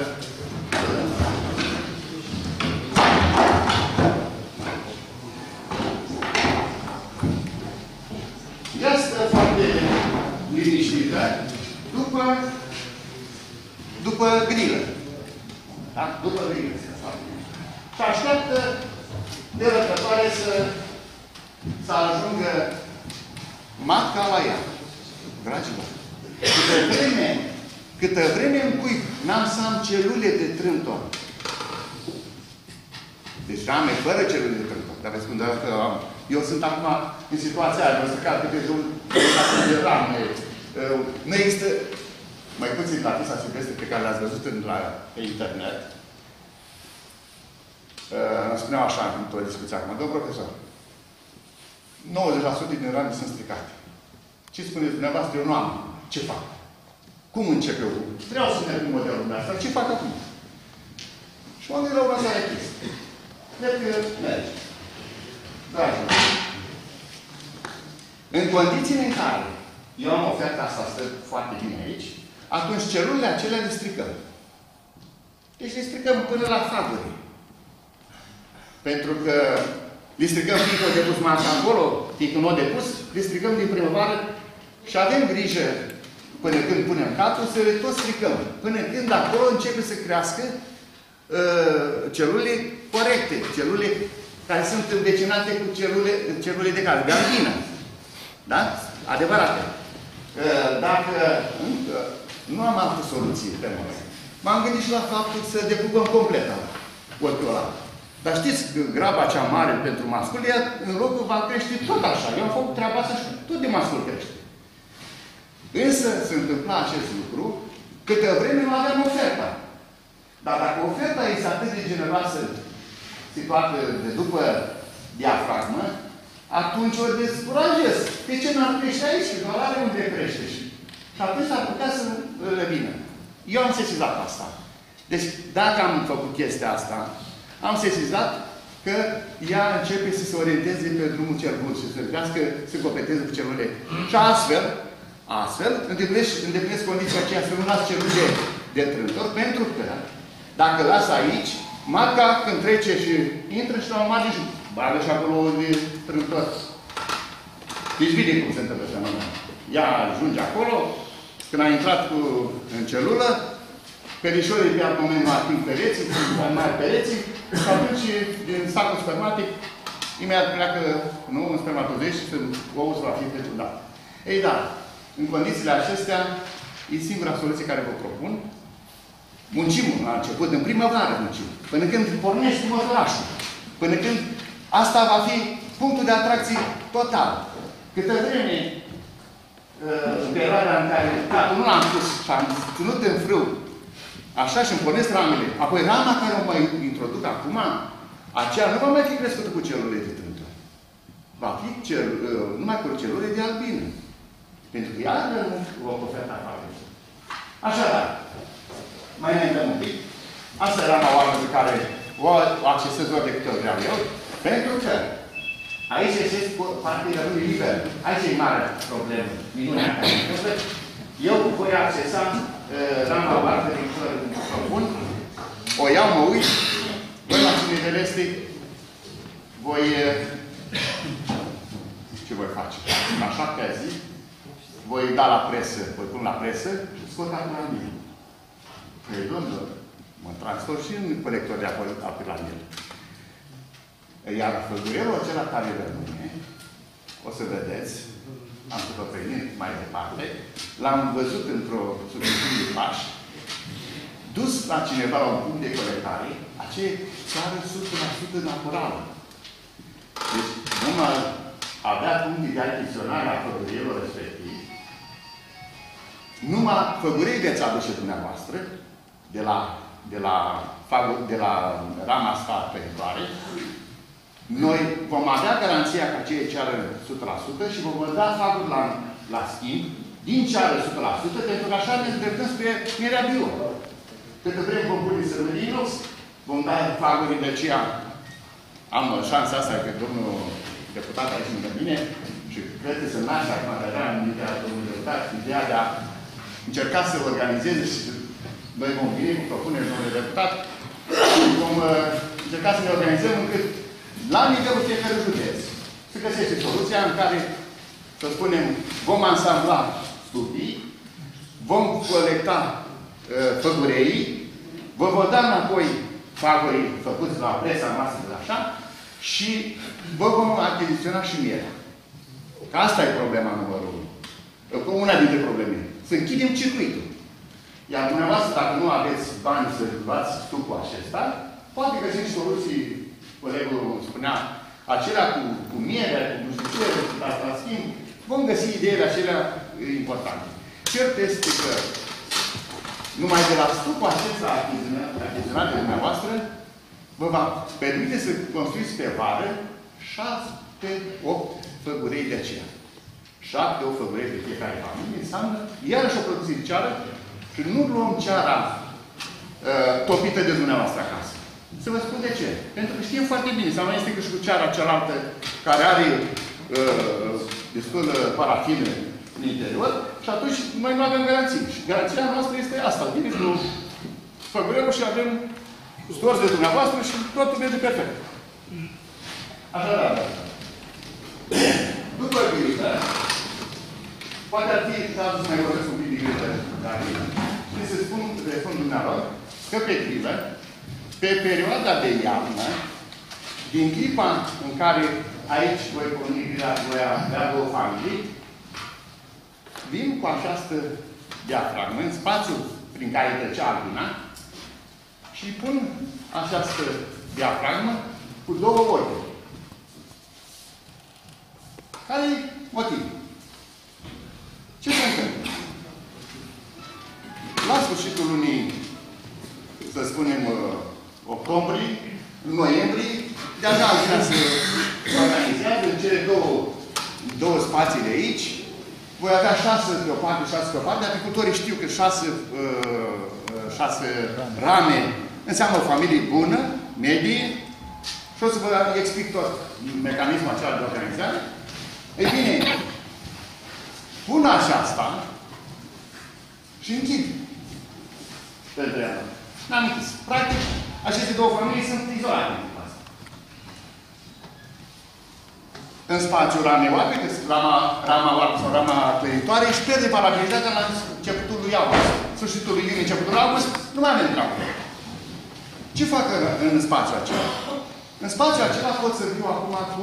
Ea stă foarte liniștită după, după grilă. Da? După grilă. Și așteaptă de răbdătoare să, să ajungă matca la ea. Dragilor, câtă vreme, câtă vreme în cuib n-am să am celule de trântor. Deci rame fără celule de trântor. Dar vă spun, că am. Eu sunt acum în situația aia, vă ca câte de un de rame. Nu există, mai puțin la Tisa Silvestre pe care le-ați văzut în, la, pe internet. Îmi spuneau așa într-o discuție acum, domnul profesor, nouăzeci la sută din rame sunt stricate. Ce spuneți dumneavoastră? Eu nu am. Ce fac? Cum încep eu? Vreau să merg cu modelul dumneavoastră. Ce fac acum? Și m-am gândit la următoarea chestie. Cred că merge. Dragilor, în condițiile în care eu am oferta asta, stă foarte bine aici, atunci celulele acelea le stricăm. Deci le stricăm până la faguri. Pentru că le stricăm fiindcă o depus masa acolo, fiindcă nu o depus, le stricăm din primăvară și avem grijă până când punem capul, să le tot stricăm. Până când acolo începe să crească uh, celule corecte, celule care sunt învecinate cu celule, celule de care, de albină. Da? Adevărate. Uh, dacă încă nu am altă soluție pe noi, m-am gândit și la faptul să decupăm complet ochiul ăla. Dar știți că graba cea mare pentru mascul, ea în locul va crește tot așa. Eu am făcut treaba asta și tot de mascul crește. Însă se întâmpla acest lucru câtă vreme nu aveam oferta. Dar dacă oferta este atât de generoasă, situată de după diafragmă, atunci o descurajez. De ce n-ar crește aici? Că doar are unde crește. Și atunci ar putea să revină. Eu am sesizat asta. Deci, dacă am făcut chestia asta, am sesizat că ea începe să se orienteze pe drumul cel bun și să trebuiască să completeze cu celule. Și astfel, astfel, îndeplinesc, îndeplinesc condiția aceea să nu las celule de trântor, pentru că, dacă las aici, marca când trece și intră și la o margine și bagă și acolo de trântor. Deci vede cum se întâmplă fenomenul. Ea ajunge acolo, când a intrat cu, în celulă, perișorii pe abdomen nu ating pereții, mai mari pereții, și atunci, din sacul spermatic, imediat pleacă, nu, în spermatozoizi și ouul va fi fecundat. Ei, da, în condițiile acestea, e singura soluție care vă propun. Muncim la început, în primăvară muncim, până când pornești motorașul, până când asta va fi punctul de atracție total. Câtă vreme, în perioada în care capul nu l-am pus și am ținut în frâu, așa și îmi pornesc ramele. Apoi rama care o mai introduc acum, aceea nu va mai fi crescută cu celule de trântor. Va fi cel, numai cu celule de albină. Pentru că ea o ofertă afară. Așadar, mai înainte un pic. Asta e rama oară pe care o accesez ori de câte ori vreau eu. Pentru că aici este partea de rând liber. Aici e mare problemă. Minunea care se întâmplă. Eu voi accesa uh, rama oară de propun. O iau, mă uit. Voi la ce nivel este. Voi... Uh, ce voi face? La șaptea zi. Voi da la presă. Voi pun la presă și scot acuramil. Păi, domnul, mă transfer și în colector de apilamil. Iar făgurelul acela care rămâne, o să vedeți, am să vă previn mai departe, l-am văzut într-o subiecție de pași, dus la cineva la un punct de colectare, aceea țară o sută la sută naturală. Deci, numai avea puncte de achiziționare la făgurelul respectiv, numai făgurei veți aduce dumneavoastră, de la, de la, de la rama asta peritoare, noi vom avea garanția ca cei ceară o sută la sută și vom da faguri la, la schimb, din ceară o sută la sută, pentru că așa ne îndreptăm spre mierea bio. Câtă vrem vom pune sărmâni inox, vom da faguri de aceea. Am șansa asta că domnul deputat aici lângă mine și cred că se naște acum de avea în mintea domnului deputat ideea de a încerca să organizeze și noi vom veni cu propuneri, domnule deputat, și vom uh, încerca să ne organizăm încât, la nivelul fiecărui județ, să găsește soluția în care, să spunem, vom ansambla studii, vom colecta uh, făgureii, vă vom da înapoi fagurii făcuți la presa noastră de așa și vă vom achiziționa și mierea. Că asta e problema numărul unu. Una dintre probleme. Să închidem circuitul. Iar dumneavoastră, dacă nu aveți bani să luați stucul acesta, poate găsiți soluții, colegul spunea, acelea cu, cu mierea, cu nu știu ce, cu asta schimb, vom găsi ideile acelea importante. Cert este că numai de la stucul acesta achiziționat de dumneavoastră, vă va permite să construiți pe vară șapte, opt făgurei de aceea. Șapte, opt făgurei de fiecare familie înseamnă iarăși o producție de ceară și nu luăm ceara uh, topită de dumneavoastră acasă. Să vă spun de ce. Pentru că știm foarte bine, sau mai este că și cu ceara cealaltă care are uh, destul uh, parafină în interior și atunci noi nu avem garanții. Și garanția noastră este asta. Vine cu făgurelul și avem stors de dumneavoastră și totul merge perfect. Așadar, după grijă, poate ar fi cazul să mai vorbesc un pic de grilă, dar și să spun, spun dumneavoastră, că pe grilă, pe perioada de iarnă, din clipa în care aici voi porni grila, voi avea două familii, vin cu această diafragmă în spațiul prin care trecea albina și pun această diafragmă cu două ori. Care e motivul? Ce se întâmplă? La sfârșitul lunii, să spunem, octombrie, noiembrie, de-abia albina se organizează în cele două, două spații de aici. Voi avea șase pe o parte, șase pe o parte. Apicultorii știu că șase, uh, șase rame înseamnă o familie bună, medie. Și o să vă explic tot mecanismul acela de organizare. Ei bine, pun aceasta și închid pentru ea. N-am închis. Practic, aceste două familii sunt izolate. În spațiul ramei oape, că rama, rama oape sau rama clăditoare, își pierde valabilitatea la începutul lui august. Sfârșitul lui iunie, începutul lui august, nu mai avem treabă. Ce fac în, în spațiul acela? În spațiul acela pot să viu acum cu,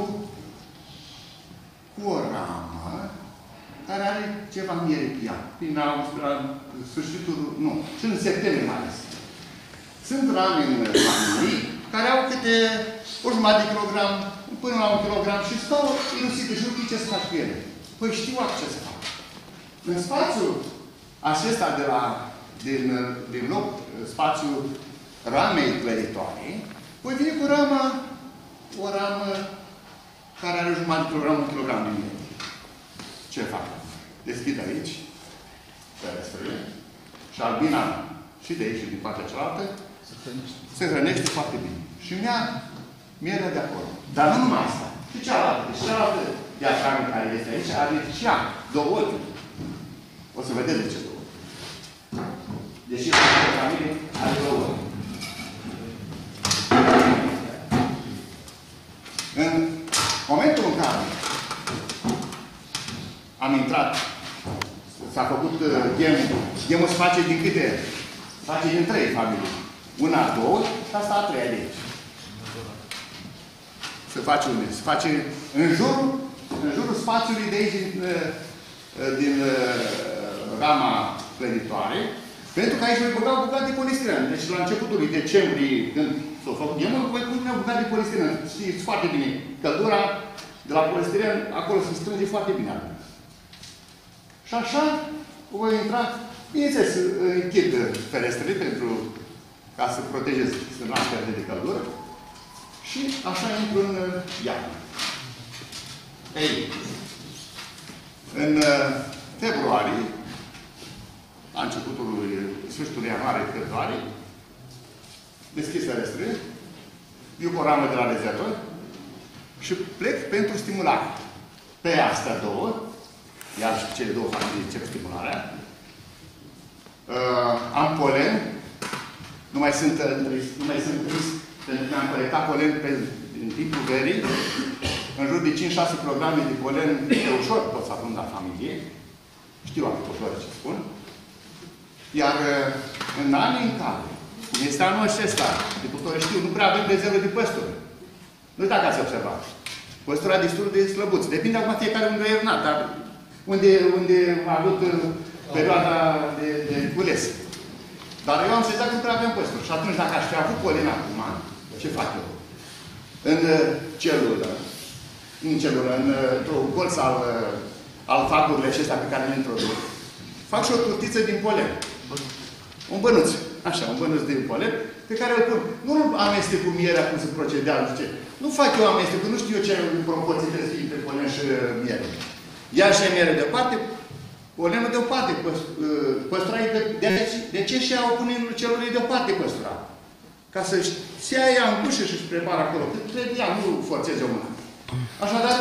cu o ramă care are ceva miere pe ea. Prin august, la sfârșitul, nu, și în septembrie mai ales. Sunt rame în familii care au câte o jumătate de kilogram, până la un kilogram și stau irosite și nu știu ce să fac cu ele. Păi știu ce să fac. În spațiul acesta de la, din, din loc, spațiul ramei clăditoare, voi vine cu rama, o ramă care are o jumătate de kilogram, un kilogram din ea. Ce fac? Deschid aici, ferestrele, și albina și de aici și din partea cealaltă, se hrănește foarte bine. Și mi-a mierea de acolo. Dar nu numai asta. Și cealaltă. Și cealaltă diafragmă care este aici are și ea două ochi. O să vedeți de ce două ochi. Deși o familie are două ochi. În momentul în care am intrat, s-a făcut uh, gemul. Gemul se face din câte? Se face din trei familii. Una, două și asta a treia de aici. Se face unde? Se face în jurul, în jurul spațiului de aici, din, din rama clăditoare, pentru că aici voi băga bucat de polistiren. Deci la începutul lui decembrie, când s-a făcut gemul, voi pune bucat de polistiren. Știți foarte bine. Căldura de la polistiren, acolo se strânge foarte bine. Și așa voi intra, bineînțeles, închid ferestrele pentru ca să protejez, să nu am pierde de căldură. Și așa intru în iarnă. Ei, în februarie, la începutul lui, sfârșitul ianuarie, februarie, deschis ferestrele, viu cu o ramă de la dezertor și plec pentru stimulare. Pe astea două, iar și cele două familii încep stimularea, uh, am polen, nu mai sunt, nu mai sunt risc, pentru că am colectat polen pe, în timpul verii, în jur de cinci șase kilograme de polen, de ușor pot să ajung la familie. Știu apicultorii ce spun. Iar în anii în care, cum este anul acesta, apicultorii știu, nu prea avem rezervă de păstori. Nu știu dacă ați observat. Păstura destul de slăbuți. Depinde acum fiecare unde e urnat, dar unde, unde a avut perioada de, de cules. Dar eu am sezat că nu prea avem păstori. Și atunci, dacă aș fi avut polen acum, ce fac eu? În celulă, în celulă, într-un colț al, al facurile acestea pe care le introduc, fac și o turtiță din polen. Un bănuț. Așa, un bănuț din polen, pe care îl pun. Nu amestec cu mierea cum se procedează, nu știu ce. Nu fac eu amestec, nu știu eu ce proporții trebuie să fie între polen și miere. Ia și miere deoparte, polenul deoparte, păstura e de, de, de ce și au punerea celulei deoparte păstura? Ca să-și ia ea în gușă și-și prepară acolo. Cât trebuie ea, nu forțeze o mână. Așadar,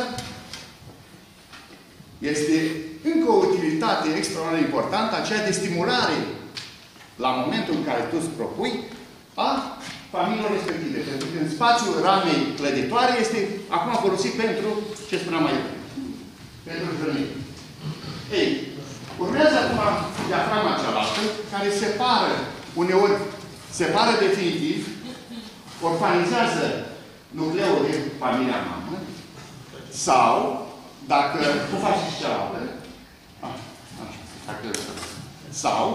este încă o utilitate extraordinar de importantă, aceea de stimulare la momentul în care tu îți propui a familiilor respective. Pentru că în spațiul ramei clăditoare este acum folosit pentru, ce spuneam mai devreme, pentru hrănire. Ei, Urmează acum diafragma cealaltă, care separă, uneori separă definitiv, orfanizează nucleul din familia mamă, sau, dacă nu faci și cealaltă, sau,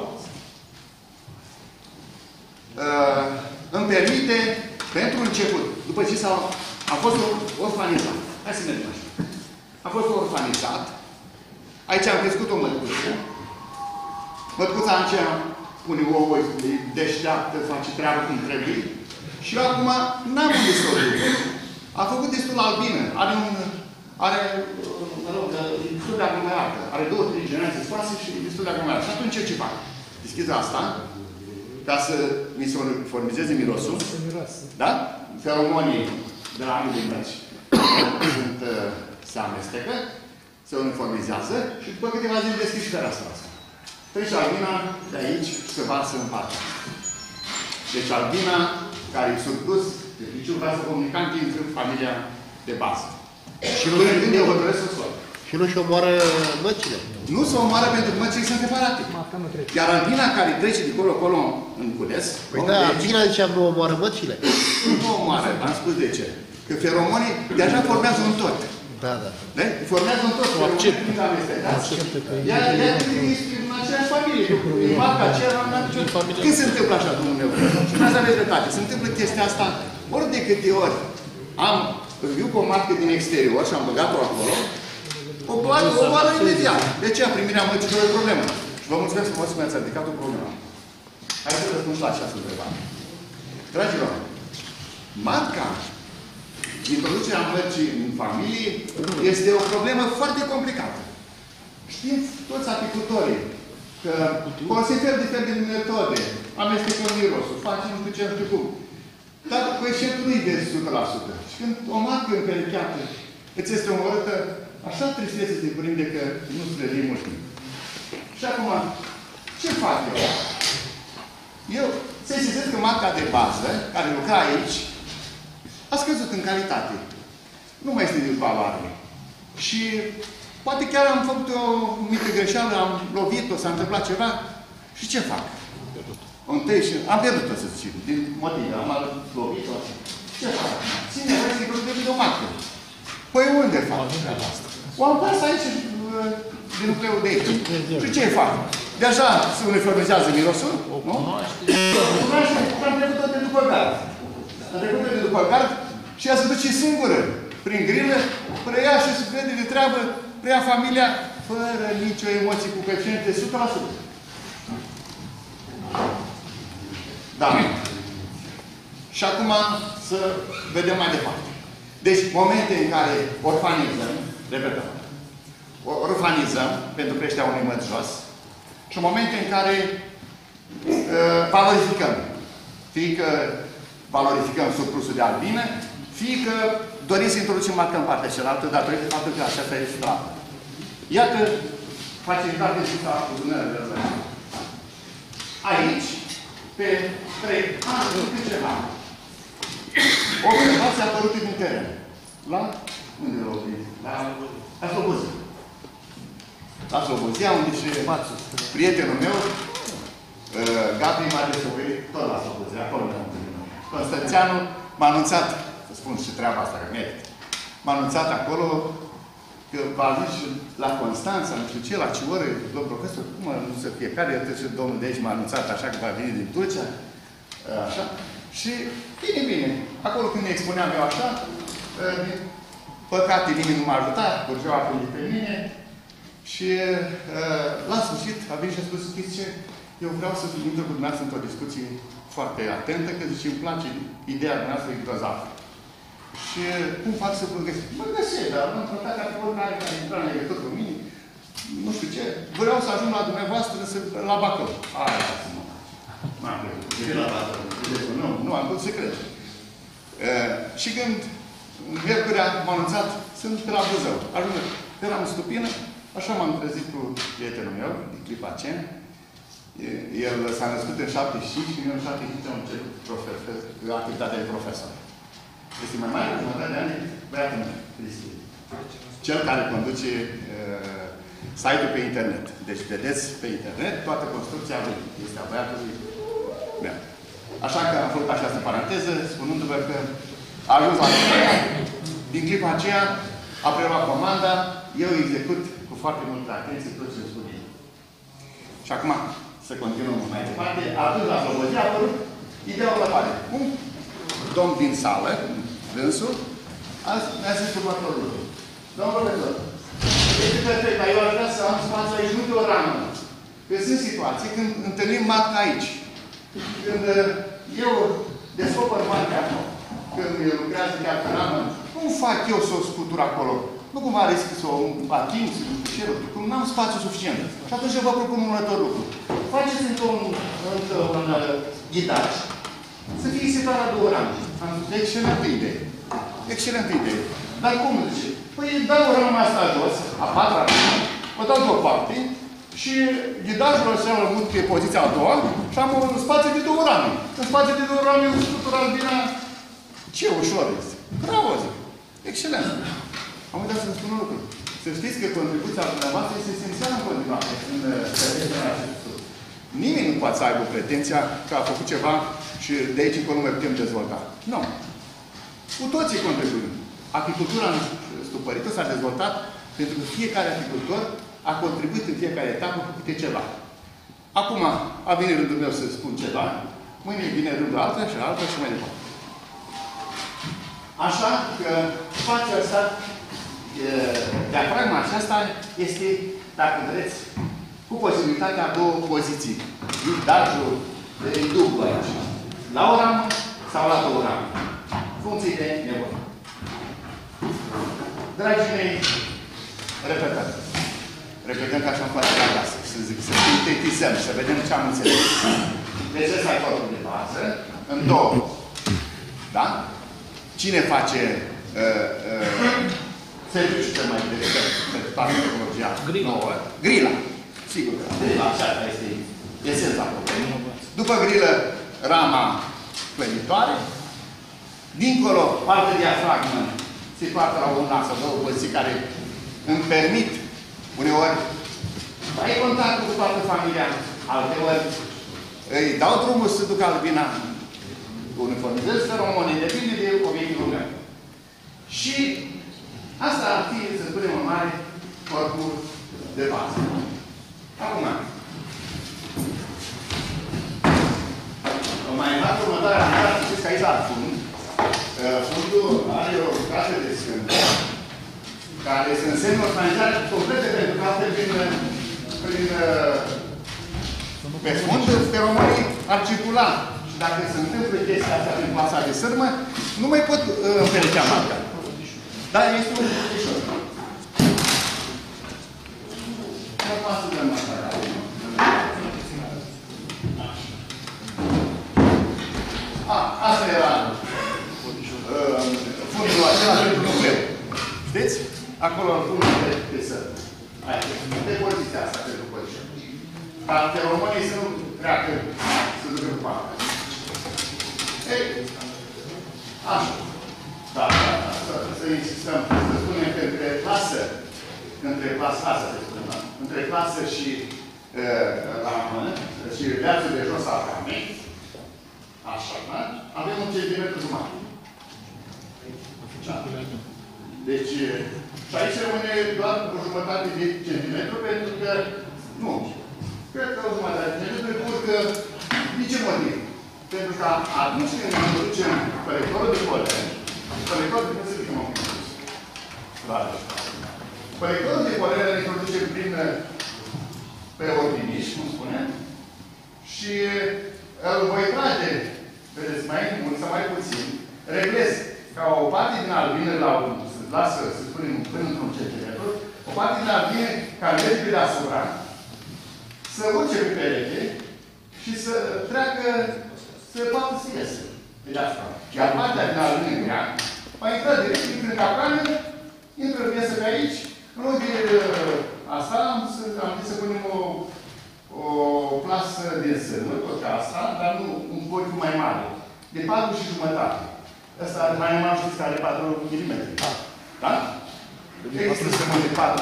uh, îmi permite, pentru început, după ce s-a a fost orfanizat, hai să mergem așa, a fost orfanizat, aici am crescut o mătuță, mătuța aceea pune ouă, e deșteaptă, face treabă cum trebuie, și eu acum n-am unde să o duc. A făcut destul albină, are un, are, mă rog, e destul de aglomerată, are două, trei generații scoase și e destul de aglomerată. Și atunci ce fac? Deschid asta, ca să mi se uniformizeze mirosul, da? Feromonii de la anul din meci sunt, se amestecă, se uniformizează și după câteva zile deschid și fereastra asta. Trece albina de aici și se varsă în partea. Deci albina, care e surplus, de piciul, vrea să comunicante între familia de bază. Și nu până când eu hotărăsc să scot. Și nu și omoară măcile? Nu se omoară pentru că măcile sunt separate. Iar albina care trece de acolo-acolo în cules... Păi da, albina ziceam nu omoară măcile? Nu omoară, am spus de ce. Că feromonii deja formează un tot. Da, da. De? Formează un tot. O acceptă. Ea este în aceeași familie. E marca aceea, când se întâmplă așa, Domnul meu? Și nu aveți dreptate. Se întâmplă chestia asta ori de câte ori am viu cu o marcă din exterior și am băgat-o acolo, o bagă, o oară imediat. De ce? Primirea măcilor e problemă. Și vă mulțumesc frumos că mi-ați ridicat o problemă. Hai să răspund și la această întrebare. Dragilor, marca, introducerea mărcii în familie este o problemă foarte complicată. Știți toți apicultorii că folosim fel de fel de metode, amestecăm mirosul, facem nu știu ce, nu știu cum. Dar coeficientul nu-i de o sută la sută. Și când o marcă împerecheată îți este omorâtă, așa tristețe te prinde că nu se le mult timp. Și acum, ce fac eu? Eu sesizez că marca de bază, care lucra aici, a scăzut în calitate. Nu mai este din valoare. Și poate chiar am făcut o mică greșeală, am lovit-o, s-a întâmplat ceva. Și ce fac? Întâi și am pierdut-o, să zicem, din motive. Am lovit-o. Ce fac? Ține, vrei să-i produce de o marcă. Păi unde fac? O am pus aici, din nucleul de aici. Și ce fac? Deja se uniformizează mirosul, nu? Cunoaște, am trecut-o de după gard. Am trecut-o de după gard și ea se duce singură, prin grilă, preia și se vede de treabă, preia familia, fără nicio emoție, cu coeficient de o sută la sută. Da. Și acum să vedem mai departe. Deci, momente în care orfanizăm, repetăm, orfanizăm pentru creșterea unui măt jos și momente în care uh, valorificăm. Fie că valorificăm surplusul de albină, fie că dorim să introducem marca în partea cealaltă, datorită faptul că aceasta este stradă. Iată facilitate și a adunărilor. Aici, pe trei ani, câte ceva. O observație apărută din teren. La? Unde l-au oprit? La, la Slobozia. La Slobozia, unde și prietenul meu, uh, Gabi m-a descoperit tot la Slobozia, acolo ne-am întâlnit. Constanțianu m-a anunțat, să spun și treaba asta, că merită, m-a anunțat acolo că va ajunge la Constanța, nu știu ce, la ce oră, domnul profesor, cum nu să fie care, iată și domnul de aici m-a anunțat așa că va veni din Turcia, așa, și bine, bine, acolo când ne expuneam eu așa, din păcate nimeni nu m-a ajutat, Burgeau a primit pe mine și la sfârșit a venit și a spus, știți ce, eu vreau să intru cu dumneavoastră într-o discuție foarte atentă, că zice, îmi place ideea dumneavoastră e grozavă. Și cum fac să vă găsesc? Mă găsesc, dar m-am tratat ca pe oricare care intra în legătură cu mine. Nu știu ce. Vreau să ajung la dumneavoastră să, la Bacău. Aia să mă fac. M-am crezut. Ce la Bacău? Nu, nu am putut să cred. Uh, și când miercurea m-a anunțat, sunt pe la Buzău. Ajung, eram în Stupină, așa m-am trezit cu prietenul meu, din clipa aceea. El s-a născut în șaptezeci și cinci și eu în șaptezeci și cinci am început activitatea de profesor. Este mai mare, jumătate de ani, băiatul meu, Cristi. Cel care conduce uh, site-ul pe internet. Deci vedeți pe internet toată construcția lui. Este a băiatului meu. Așa că am făcut această paranteză, spunându-vă că a ajuns la aceea. Din clipa aceea a preluat comanda, eu execut cu foarte multă atenție tot ce spun ei. Și acum să continuăm mai departe. Atunci la Slobozia a apărut ideea următoare. Un domn din sală, dânsul, mi-a zis următorul lucru. Domnul profesor, este perfect, dar eu aș vrea să am spațiu aici, nu pe o ramă. Că sunt situații când întâlnim matca aici. Când eu descoper matca acolo, când lucrează chiar pe ramă, cum fac eu să o scutur acolo? Nu cumva risc să o ating, să o știu, cum n-am spațiu suficient. Și atunci eu vă propun următorul lucru. Faceți într-un într-un ghidaj să fie situat la două rame. Am zis, excelentă idee. Excelentă idee. Dar cum zice? Păi dau rama asta jos, a patra ramă, o dau deoparte și ghidajul înseamnă mult pe poziția a doua și am un spațiu de două rame. În spațiu de două rame, un scuturat bine. Ce ușor este. Bravo, zic. Excelent. Am uitat să-mi spun un lucru. Să știți că contribuția dumneavoastră este esențială în continuare în pretenția acestui studiu. Nimeni nu poate să aibă pretenția că a făcut ceva și de aici încolo nu mai putem dezvolta. Nu. Cu toții contribuim. Apicultura stupărită s-a dezvoltat pentru că fiecare apicultor a contribuit în fiecare etapă cu câte ceva. Acum a venit rândul meu să spun ceva, mâine vine rândul altă și altă și mai departe. Așa că spațiul ăsta, diafragma aceasta este, dacă vreți, cu posibilitatea a două poziții. Ghidajul e dublu aici. La o ramă sau la două rame. Funcții de nevoie. Dragii mei, repetăm. Repetăm ca așa-mi place la acasă. Să zic, să sintetizăm, să vedem ce am înțeles. Deci ăsta e corpul de bază, în două. Da? Cine face uh, uh, serviciul cel mai direct pentru toată tehnologia nouă? Grila. Sigur că grila aceasta este esența problemei. După grilă, rama clăditoare. Dincolo, partea diafragmă situată la un nas sau două poziții care îmi permit uneori ai contactul cu toată familia, alteori îi dau drumul să duc albina, uniformizez feromone, depinde de obiectivul meu. Și asta ar fi, să spunem, în mare, corpul de bază. Acum, mai fac următoarea întrebare, știți că aici la fund, fundul are o bucată de scândă, care se însemnă organizare complete, pentru că altfel prin, prin pe fund, feromonii ar circula. Și dacă se întâmplă chestia asta prin masa de sârmă, nu mai pot uh, împeretea marca. Dar este un ușor. Nu pasă de masa. A, asta era uh, fundul acela pentru nucleu. Știți? Acolo în fundul de, de sârmă. Aia, de poziția asta pentru poziție. Ca feromonii să nu treacă, să ducă cu partea. Ei, așa. Da, da, da. Să, să insistăm, să spunem că între clasă, între clasă, asta se spune, da? Între clasă și uh, ramă, și viață de jos a ramei, așa, da? Avem un centimetru jumătate. Da. Deci, și aici rămâne doar o jumătate de centimetru, pentru că, nu, cred că o jumătate de centimetru, pentru că, de ce motiv? Pentru că atunci când introducem colectorul de polen, colectorul de polen să fie mai mult. Colectorul de polen îl introducem prin pe ordiniș, cum spunem, și îl voi trage, vedeți, mai mult sau mai puțin, reglez ca o parte din albine la un, să lasă, să spunem, până într-un centimetru, o parte din albine care merge pe deasupra, să urce pe perete și să treacă, să poată să iese pe deasupra. Iar partea din albine grea, mai intră direct, intră în capcană, intră în piesă pe aici, în loc de uh, asta, am, să, am zis să punem o, o plasă de sârmă, tot ca asta, dar nu un coliu mai mare, de patru și jumătate. Ăsta mai mare știți că are patru milimetri. Da? Există sârmă de patru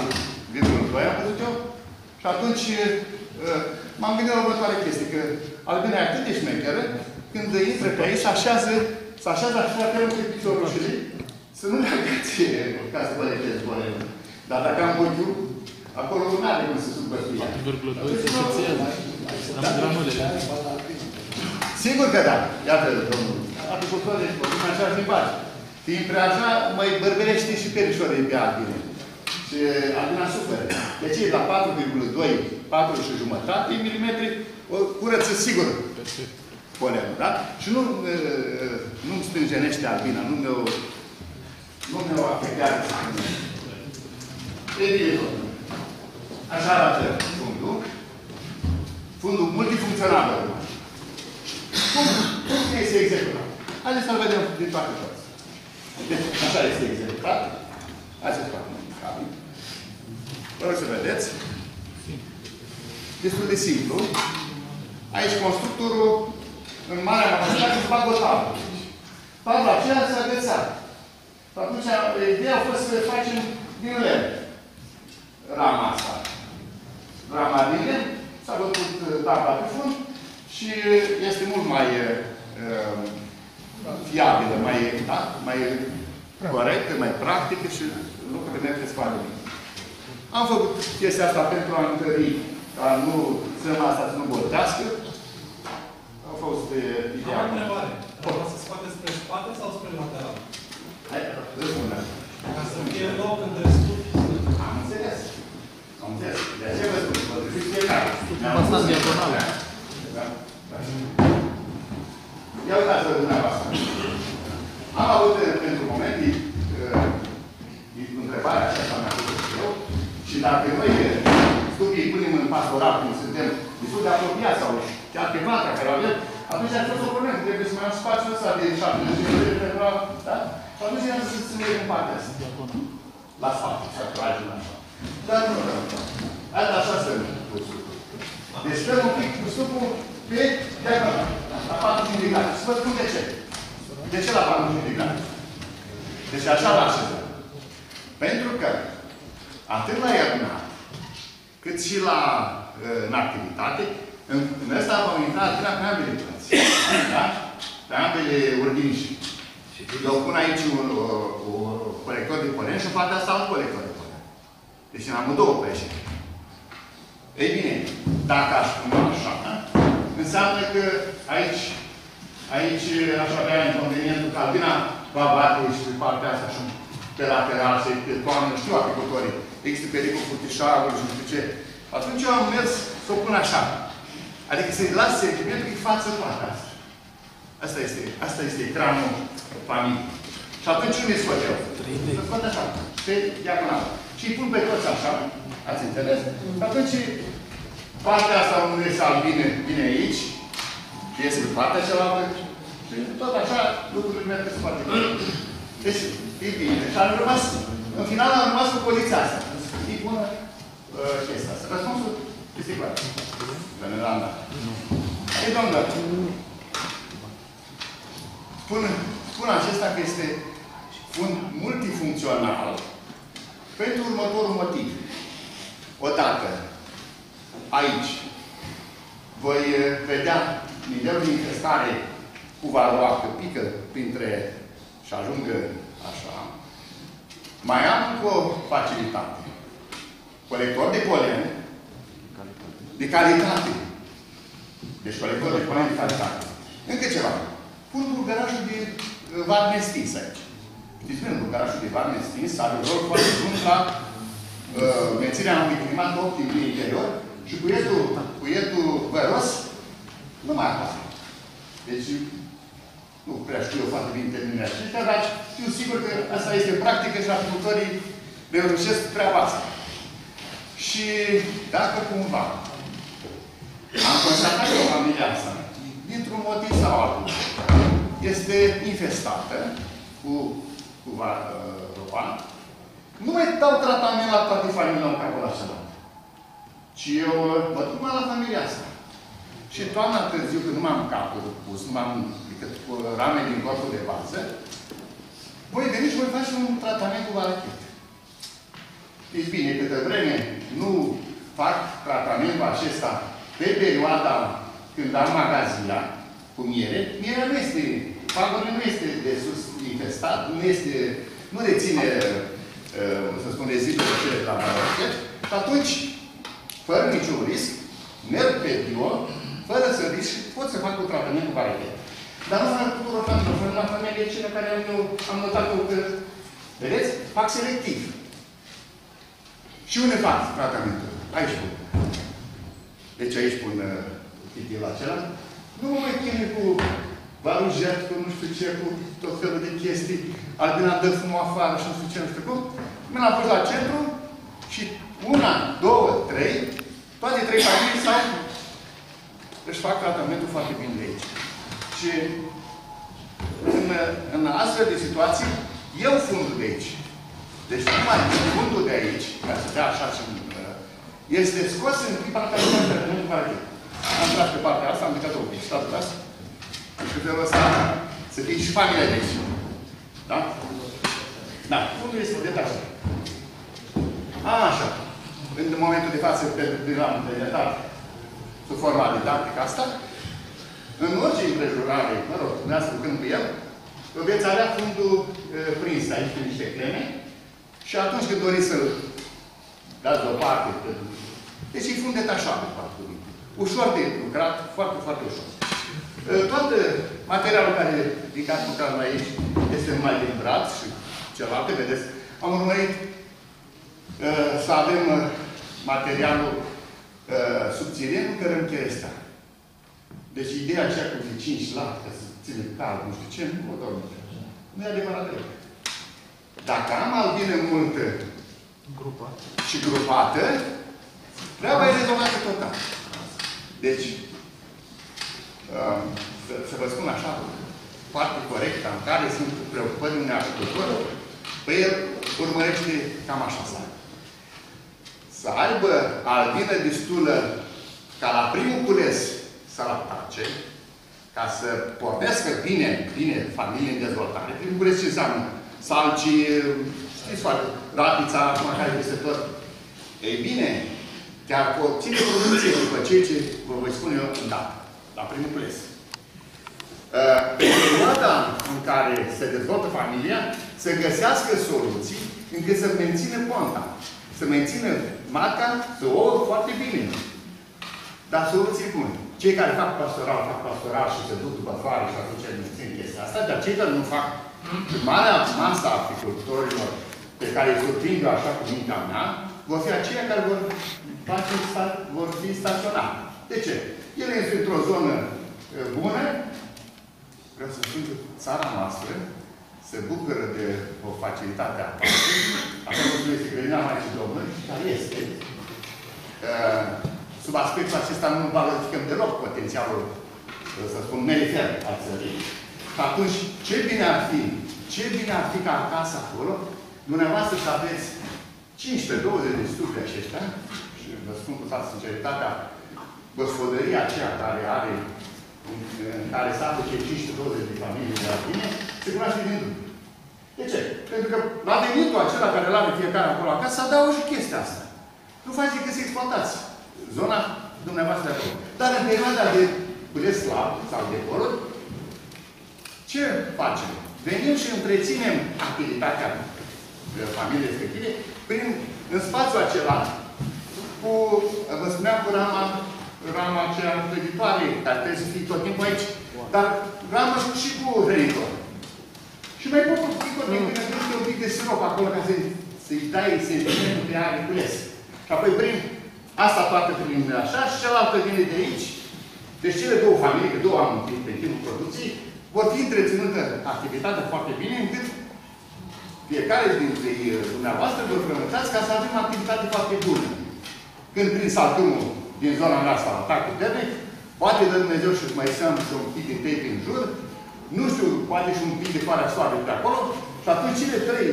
virgulă doi am văzut eu. Și atunci uh, m-am gândit la următoare chestie, că Albina e atât de șmecheră, când intră pe aici, se așează, se așează așa pe un pic piciorul și să nu le agați ca să vă legeți bolele. Dar dacă am ochiul, acolo nu are cum să subăfie. patru virgulă doi se fixează. Am granulele. Sigur că da. Iată, domnul. Apicultorii, vorbim așa și face. Fiind așa, mai bărbelește și perișorii pe albine. Și albina suferă. Deci e la patru virgulă doi, patru și jumătate milimetri, o curăță sigur. Polenul, da? Și nu nu-mi stânjenește albina, nu mi-o nu mi-o afectează. E bine, domnul. Așa arată fundul. Fundul multifuncțional. Cum, cum este executat? Haideți să-l vedem din toate părți. Deci, așa este executat. Așa se fac cabil. Vă rog să vedeți. Destul de simplu. Aici constructorul, în marea majoritate, își bagă o tablă. Tabla aceea se agăța. Și atunci, ideea a fost să facem din lemn rama asta. Rama din lemn, s-a bătut tabla pe fund și este mult mai uh, fiabilă, mai, da? mai corectă, mai practică și lucrurile mergeți foarte bine. Am făcut chestia asta pentru a întări, ca nu zăma asta să nu boltească. A fost ideea. Am o întrebare. Vreau să scoate spre spate sau spre lateral? Hai, răspundem. Ca să fie loc între stupi. Am înțeles. Am înțeles. De aceea vă spun, vă zic fiecare. Asta în diagonală. Da? Da. Ia uitați-vă dumneavoastră. Am avut pentru moment întrebarea aceasta mi-a făcut și eu. Și dacă noi stupii punem în pastorat, când suntem destul de apropiați sau chiar pe vatra care o avem, atunci ar fi o problemă. Trebuie să mai am spațiul ăsta de șaptezeci de metri pentru a... Da? Și atunci era să se ține în partea asta. La spate, să tragem așa. Dar nu, nu, nu. Asta așa să nu. Deci stăm un pic cu stupul pe diagonal. La patruzeci de grade. Să vă spun de ce. De ce la patruzeci de grade? Deci așa la așezăm. Pentru că atât la iernat, cât și la în activitate, în, în ăsta vom intra pe ambele părți. Da? Pe ambele ordiniși. Eu pun aici un, un colector de polen și în partea asta un colector de polen. Deci în amândouă pește. Ei bine, dacă aș pune așa, înseamnă că aici, aici aș avea inconvenientul că albina va bate și pe partea asta și pe lateral și pe toamnă, știu apicultorii. Există pericol cu tișarul și nu știu ce. Atunci eu am mers să o pun așa. Adică să-i las sentimentul că e față partea asta. Asta este, asta este ecranul familiei. Și atunci unde scot eu? Să scot așa, pe diagonal. Și îi pun pe toți așa. Ați înțeles? Și atunci partea asta unde se albine vine aici. Și iese pe partea cealaltă. Și tot așa lucrurile merg foarte bine. Deci, e bine. Și am rămas, în final am rămas cu poziția asta. E bună uh, chestia asta. Răspunsul este clar. Pentru că am dat. Ei, domnule, spun, spun acesta că este un multifuncțional pentru următorul motiv. Odată, aici, voi vedea nivelul de infestare cu valoare că pică printre și ajungă așa. Mai am cu o facilitate. Colector de polen de calitate. Deci colector de polen de calitate. Încă ceva. Pun bulgărașul de varne stins aici. Știți bine, bulgărașul de varne stins are un rol foarte bun la uh, menținerea unui climat optim din interior și cuietul, cuietul văros nu mai apare. Deci, nu prea știu eu foarte bine termenele acestea, dar știu sigur că asta este practică și apicultorii reușesc treaba asta. Și dacă cumva am constatat că familia asta, dintr-un motiv sau altul, este infestată cu, cu rovan, nu mai dau tratament la toate familiile în capul acela. Ci eu mă duc mai la familia asta. Și toamna târziu, când nu m-am capul pus, nu m-am decât cu rame din corpul de bază, voi veni și voi face un tratament cu valachit. știți bine, câtă vreme nu fac tratamentul acesta pe perioada când am magazia cu miere, mierea nu este, fagorile nu este de sus infestat, nu este, nu reține, să spun, rezidurile cele de la barochet, și atunci, fără niciun risc, merg pe bio, fără să risc, pot să fac un tratament cu barochet. Dar nu fac tuturor familiilor, la familie cele care am, eu, am notat-o că, vedeți, fac selectiv. Și unde fac tratamentul? Aici pun. Deci aici pun fitil uh, acela. Nu mă mai chinui cu varujat, cu nu știu ce, cu tot felul de chestii. Albina dă fumul afară și nu știu ce, nu știu cum. Mi l-am pus la centru și una, două, trei, toate trei familii sau își fac tratamentul foarte bine de aici. Și în, în astfel de situații, eu fundul de aici. Deci numai fundul de aici, ca să dea așa și este scos în clipa în care nu fac tratamentul barochet. Am tras pe partea asta, am plecat-o pe statul ăsta. Și pe felul ăsta să fie și familia de aici. Da? Da. Fundul este detașat. Așa. În momentul de față, pentru că am prezentat sub forma didactică asta, în orice împrejurare, mă rog, dumneavoastră lucrând cu el, veți avea fundul e, prins aici cu niște creme și atunci când doriți să-l dați deoparte, deci e fund detașabil, ușor de lucrat, foarte, foarte ușor. E, toată materialul care ridicați lucrat la aici este numai din braț și celelalte, vedeți, am urmărit e, să avem materialul e, subțire, nu cărăm cherestea. Deci ideea aceea cu cinci lati, ca să ține cald, nu știu ce, nu o dorm. Nu e adevărat de lucru. Dacă am albine multă Grupa. și grupată, treaba e rezolvată total. Deci, uh, să, să vă spun așa, foarte corect, în care sunt preocupări unui agricultor, păi el urmărește cam așa să aibă. Să aibă albină destulă ca la primul cules să-l atace, ca să pornească bine, bine familie în dezvoltare. Primul cules ce înseamnă? Salci, știți foarte, rapița, acum care este tot. Ei bine, te-ar obține producție după ceea ce vă voi spune eu în dată, la primul cules. În perioada în care se dezvoltă familia, să găsească soluții încât să mențină ponta, să mențină matca, să o ouă foarte bine. Dar soluții bune. Cei care fac pastoral, fac pastoral și se duc după afară și atunci mențin chestia asta, dar cei care nu fac, marea masă a apicultorilor pe care îi surprind așa cu mintea mea, vor fi aceia care vor, face, vor fi staționari. De ce? Ele este într-o zonă bună. Vreau să spun că țara noastră se bucură de o facilitate a pământului, așa cum este grădina Maicii Domnului, care este. Uh, sub aspectul acesta nu valorificăm deloc potențialul, să spun, merifer al țării. Și atunci, ce bine ar fi, ce bine ar fi ca acasă acolo, dumneavoastră să aveți cincisprezece douăzeci de stupri aceștia, și vă spun cu toată sinceritatea, gospodăria aceea care are, în care se află cei cincisprezece douăzeci de familii de la tine, se cunoaște din drum. De ce? Pentru că la venitul acela care îl are fiecare acolo acasă, să adaugă și chestia asta. Nu faci decât să exploatați zona dumneavoastră acolo. Dar în perioada de cules slab sau de poruri, ce facem? Venim și întreținem activitatea familiei respective prin, în spațiul acela, cu, vă spuneam, cu rama, rama aceea creditoare, care trebuie să fie tot timpul aici, dar rama și cu hrănitor. Și mai pot fi tot timpul, când un pic de sirop acolo, ca să-i să dai sentimentul de are cules. Și apoi prin asta toată prin așa și cealaltă vine de aici. Deci cele două familii, că două am întâlnit pe timpul producției, vor fi întreținută activitatea foarte bine, încât fiecare dintre dumneavoastră vă frământați ca să avem activitate foarte bună. Când prin saltumul din zona noastră atac puternic, poate dă Dumnezeu și mai seam și un pic de tei prin jur, nu știu, poate și un pic de foarea soare pe acolo, și atunci cele trei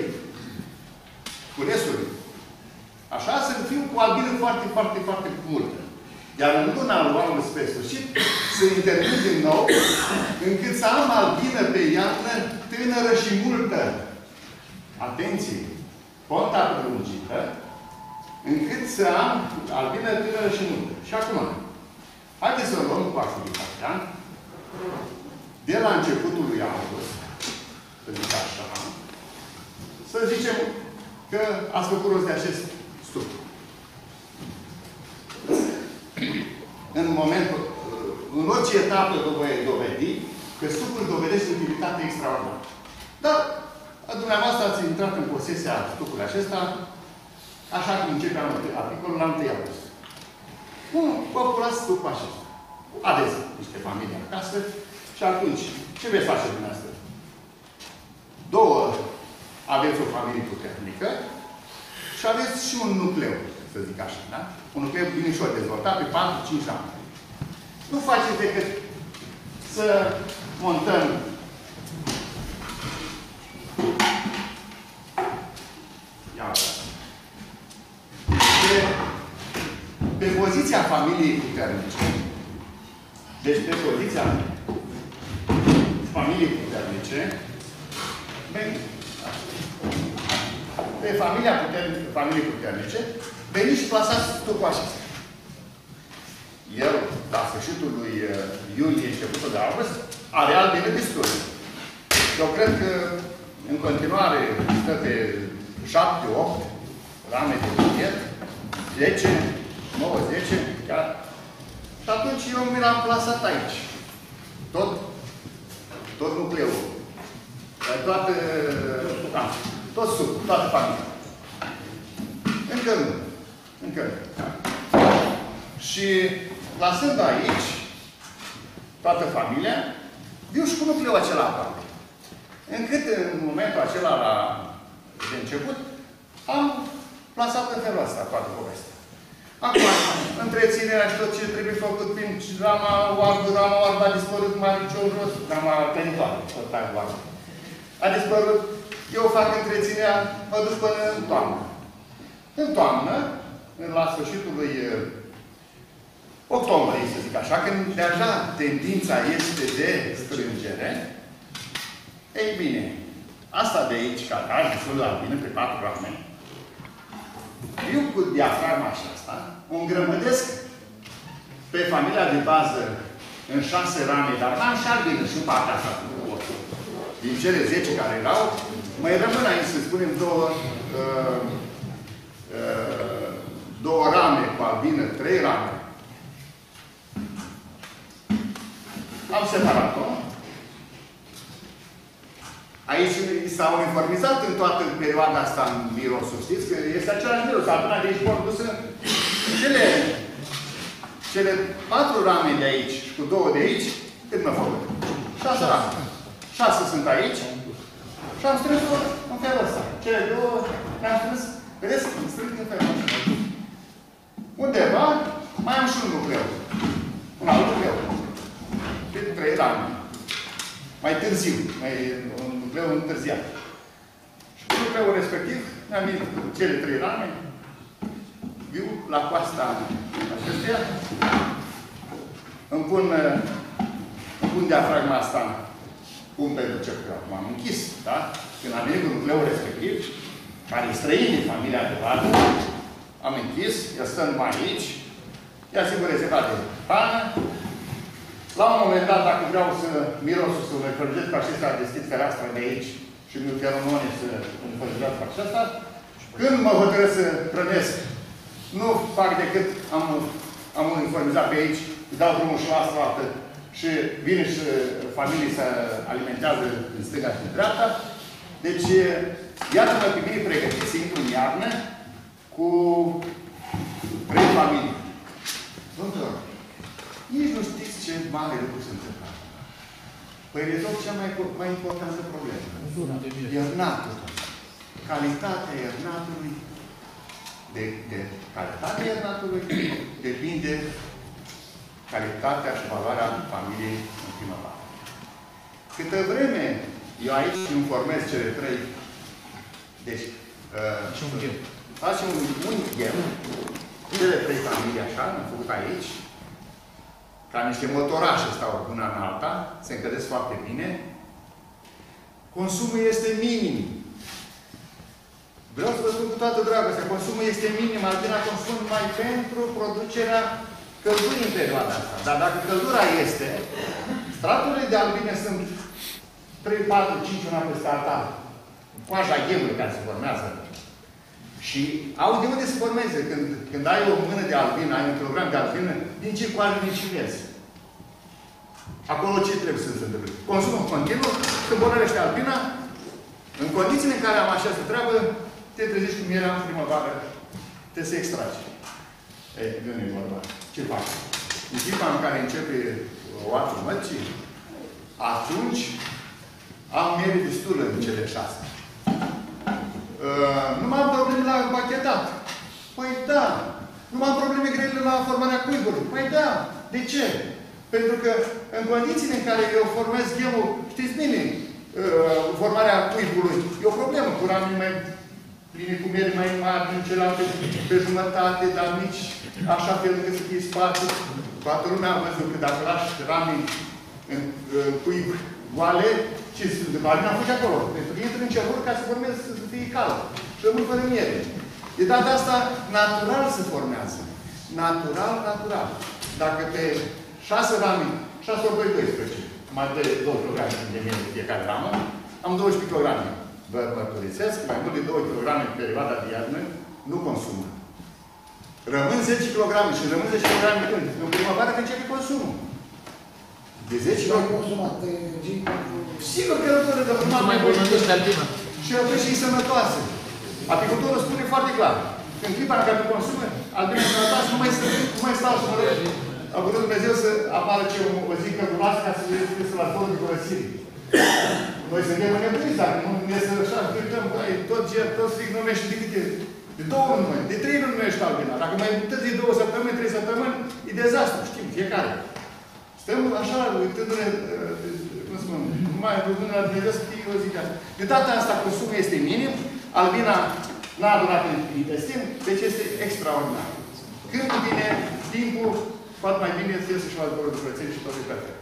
culesuri, așa, să fiu cu albină foarte, foarte, foarte multă. Iar în luna lui anul spre sfârșit, să intervin din nou, încât să am albină pe iarnă tânără și multă. Atenție! Ponta prelungită, încât să am albină tânără și multă. Și acum, haideți să luăm pașul din Capitan, de la începutul lui august, să zic așa, să zicem că ați făcut rost de acest stup. În momentul, în orice etapă vă voi dovedi că stupul dovedește utilitate extraordinară. Dar dumneavoastră ați intrat în posesia stupului acesta, așa cum începe articolul la întâi august. Bun, vă pulați stupul acesta. Aveți niște familii acasă și atunci, ce veți face dumneavoastră? Două, aveți o familie puternică și aveți și un nucleu, să zic așa, da? Un nucleu binișor dezvoltat pe patru cinci ani. Nu faceți decât să montăm Ia pe, pe poziția familiei puternice. Deci pe poziția familiei puternice, pe familia puternice, familiei puternice, veniți și plasați stupul acesta. El, la sfârșitul lui iulie, începutul de august, are albine destul. Eu cred că, în continuare, stă pe șapte opt rame de buchet, zece, nouă, zece, chiar. Și atunci eu mi l-am plasat aici. Tot, tot nucleul. Toată, da, tot sub, toată familia. Încă nu. Încă nu. Și plasând aici toată familia, viu și cu nucleul acela aproape. Încât în momentul acela la, de început, am plasat în felul ăsta toată povestea. Acum, întreținerea și tot ce trebuie făcut prin rama oarbă, rama oarbă a dispărut, mariciul jos, rama penitoare, tot aia oarbă. A dispărut, eu fac întreținerea, mă duc până în toamnă. În toamnă, la sfârșitul lui octombrie, să zic așa, când deja tendința este de strângere, ei bine, asta de aici, ca aș destul de albină, pe patru rame, eu cu diafragma aceasta, o îngrămădesc pe familia de bază în șase rame, dar am și albină și în partea asta. Din cele zece care erau, mai rămân aici, să spunem, două, uh, uh, două rame cu albină, trei rame. Am separat-o. Aici s-au uniformizat în toată perioada asta în mirosul. Știți că este același miros. Albina de aici vor dusă cele, cele patru rame de aici și cu două de aici, cât mi-a făcut? Șase rame. Șase sunt aici și am strâns-o în felul ăsta. Cele două le-am strâns. Vedeți? Îmi strâng în felul ăsta. Undeva mai am și un nucleu. Un alt nucleu. De trei rame. Mai târziu. Mai un nucleu întârziat. Și cu nucleul respectiv mi-am venit cele trei rame. Viu la coasta acesteia. Îmi pun, îmi pun diafragma asta. Cum pentru ce acum am închis, da? Când am venit cu nucleul respectiv, care e străin din familia de vadă, am închis, el stă numai aici, ea sigur rezervat de pană. La un moment dat, dacă vreau să mirosul să mă înfărgesc cu acesta, deschid fereastra de aici și mi-o feromone să mă înfărgesc cu acesta, când mă hotărăsc să hrănesc, nu fac decât, am, am uniformizat pe aici, îi dau drumul și la asfaltă, și vine și familii se alimentează în stânga și în dreapta. Deci, iată-mă pe mine pregătit să intru în iarnă cu trei familii. Domnul, nici nu știți ce mare lucru se întâmplă. Păi rezolv cea mai, mai importantă problemă. Iernatul. Calitatea iernatului, de, de calitatea iernatului depinde calitatea și valoarea familiei în primăvară. Câtă vreme eu aici informez cele trei, deci, uh, facem un, un ghem, cele trei familii așa, am făcut aici, ca niște motorașe stau una în alta, se încălzesc foarte bine, consumul este minim. Vreau să vă spun cu toată dragostea, consumul este minim, albina consum numai pentru producerea căldurii în perioada asta. Dar dacă căldura este, straturile de albine sunt trei, patru, cinci una peste alta. Coaja ghemului care se formează. Și au de unde se formeze. Când, când ai o mână de albină, ai un kilogram de albină, din ce coajă, din ce vezi. Acolo ce trebuie să se întâmple? Consumul continuu, când bolărește albina, în condițiile în care am această treabă, te trezești cu mierea în primăvară, te se extrage. Ei, de unde e vorba? Ce faci? În clipa în care începe oatul măcii, atunci am miere destulă în cele șase. Uh, nu mai am probleme la împachetat. Păi da. Nu mai am probleme grele la formarea cuibului. Păi da. De ce? Pentru că în condițiile în care eu formez ghemul, știți bine, uh, formarea cuibului, e o problemă. Cu rame mai pline, cu miere mai mari, din celelalte pe jumătate, dar mici, așa fel încât să fie spațiu. Toată lumea a văzut că dacă lași rame în uh, cuib goale, ce se întâmplă? Albina fuge acolo. Pentru că intră în cercul ca să formeze, să fie cald. Și rămân fără miere. De data asta, natural se formează. Natural, natural. Dacă pe șase rame, șase ori doi, doisprezece, mai de două kilograme de miere de fiecare ramă, am douăsprezece kilograme. Vă mărturisesc, mai mult de două kilograme în perioada de iarnă, nu consumă. Rămân zece kilograme și rămân zece kilograme când? În primăvară când începe consumul. De zece kilograme. Sigur că rămâne de Nu mai bolnăvește albina. și atunci e sănătoasă. Apicultorul spune foarte clar. În clipa în care tu consumă, albina sănătoasă, nu mai, nu mai stau să mă rog. A putut Dumnezeu să apară ce o zi căruloasă ca să le să la forul de curățire. Noi suntem înnebuniți, dacă nu ne să așa, uităm, tot ger, tot strig, nu numește de câte? De două luni, de trei luni numește albina. Dacă mai întârzi două săptămâni, trei săptămâni, e dezastru, știm, fiecare. Stăm așa, uitându-ne, cum spun, numai rugându-ne la Dumnezeu să fie o zi de asta. De data asta, consumul este minim, albina n-a adunat în intestin, deci este extraordinar. Când vine timpul, poate mai bine să iese și la zborul de curățenie și toate perfect.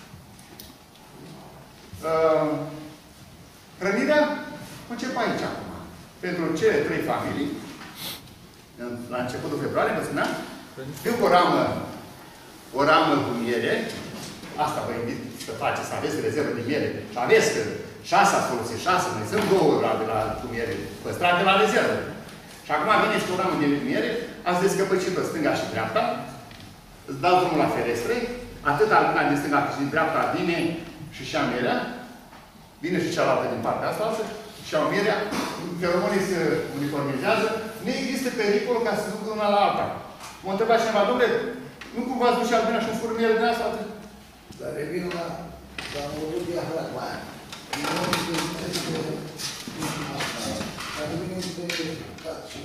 Uh, hrănirea încep aici acum. Pentru cele trei familii, la începutul februarie, vă spuneam, fiu cu o ramă, o ramă cu miere, asta vă invit să faceți, să aveți rezervă de miere. Și aveți că șase ați folosit, șase, mai sunt două rame la, cu miere păstrate la rezervă. Și acum vine și o ramă de miere, ați descăpăcit-o stânga și dreapta, îți dau drumul la ferestre, atât albina din stânga și din dreapta vine și și-a mierea, vine și cealaltă din partea asta, și-au mierea, feromonii se uniformizează, nu există pericol ca să ducă una la alta. Mă întreba cineva, domnule, nu cumva ați dus și albina și un fură miere din asta? Dar revin la vorbul de aflat la aia. Nu mă ziceți că dar revin este cat și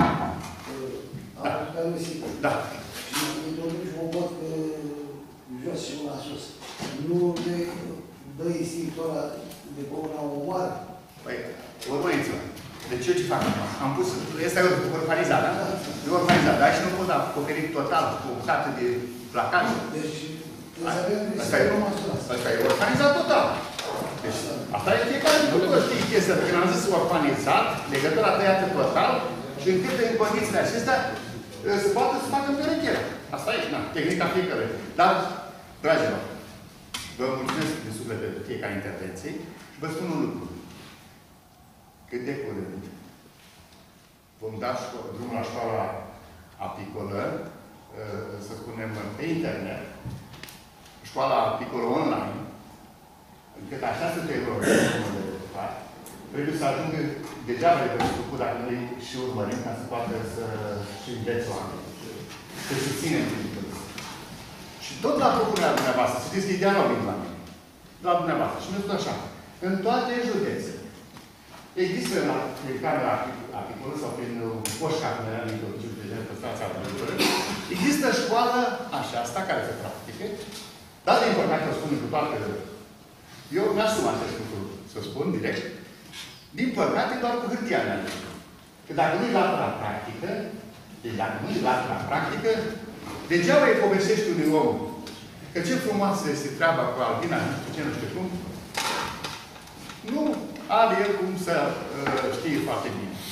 am care sigur. Da. Și introduci un vot jos și una sus. Nu de dă instinctul ăla de pe una omoară. Păi, urmăriți-vă. Deci eu ce fac? Am pus, este orfanizat, da? E orfanizat, dar și nu pot acoperi total cu o bucată de placaj. Deci, trebuie să avem Asta e, asta e orfanizat total. Deci, asta e fiecare lucru știi chestia. Când am zis orfanizat, legătura tăiată total și încât în condițiile acestea se poate să facă perecherea. Asta e, na, tehnica fiecare. Dar, dragilor, vă mulțumesc din suflet de fiecare intervenție și vă spun un lucru. Cât de curând vom da drumul la școala apicolă, să spunem, pe internet, școala apicolă online, încât așa să te rog, trebuie să ajungă degeaba de făcut dacă noi și urmărim ca să poată să și înveți oameni. Să susținem timpul. Și tot la propunerea dumneavoastră, să știți că ideea nu vine la mine. La dumneavoastră. Și mi-a spus așa. În toate județele. Există la camera apicolă sau prin poșca când era în introducere de genul păstrația agricultură. Există școală aceasta care se practică. Dar de important o spun cu toată. Eu mi-asum acest lucru, să spun direct. Din păcate, doar cu hârtia mea. Că dacă nu-i luat la practică, deci dacă nu-i luat la practică, degeaba îi povestești unui om că ce frumoasă este treaba cu albina, nu știu ce, nu știu cum, nu are el cum să uh, știe foarte bine.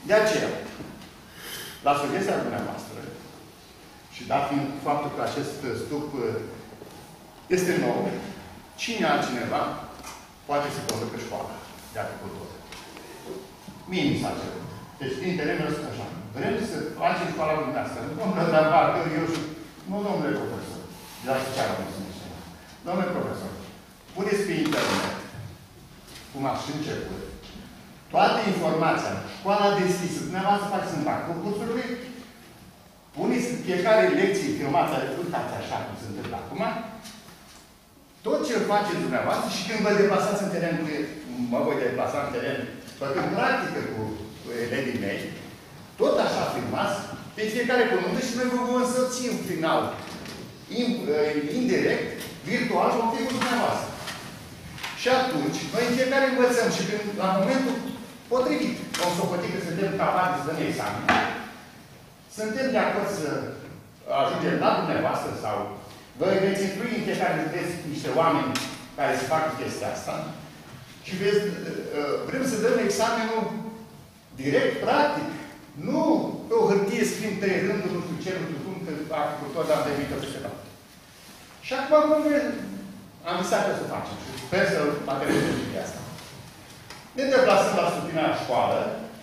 De aceea, la sugestia dumneavoastră, și dat fiind faptul că acest stup este nou, cine altcineva poate să conducă școala de agricultură? Mie mi s-a cerut. Deci, din terenul ăsta așa. Vrem să facem școala dumneavoastră. Nu vom plăta parcă eu și... Nu, domnule profesor. De la ce am mulțumit. Domnule profesor, puneți pe internet, cum aș început, toată informația, școala deschisă, dumneavoastră faceți în fac concursurile, puneți fiecare lecție filmată, uitați așa cum se întâmplă acum, tot ce faceți dumneavoastră și când vă deplasați în teren, mă voi deplasa în teren, făcând practică cu elevii mei, tot așa filmați, pe fiecare cuvânt și noi vă vom însoți în final, indirect, virtual, vom fi cu dumneavoastră. Și atunci, noi în fiecare învățăm și când, la momentul potrivit, vom socoti că suntem capabili să dăm examen, suntem de acord să ajungem la dumneavoastră sau vă veți instrui în fiecare zi veți niște oameni care să facă chestia asta și veți, vrem să dăm examenul direct, practic. Nu pe o hârtie scrim trei rânduri, nu știu ce, nu știu cum, că agricultor, dar de mică peste tot. Și acum am visat că să facem și sper să materializăm de asta. Ne deplasăm la stupina școală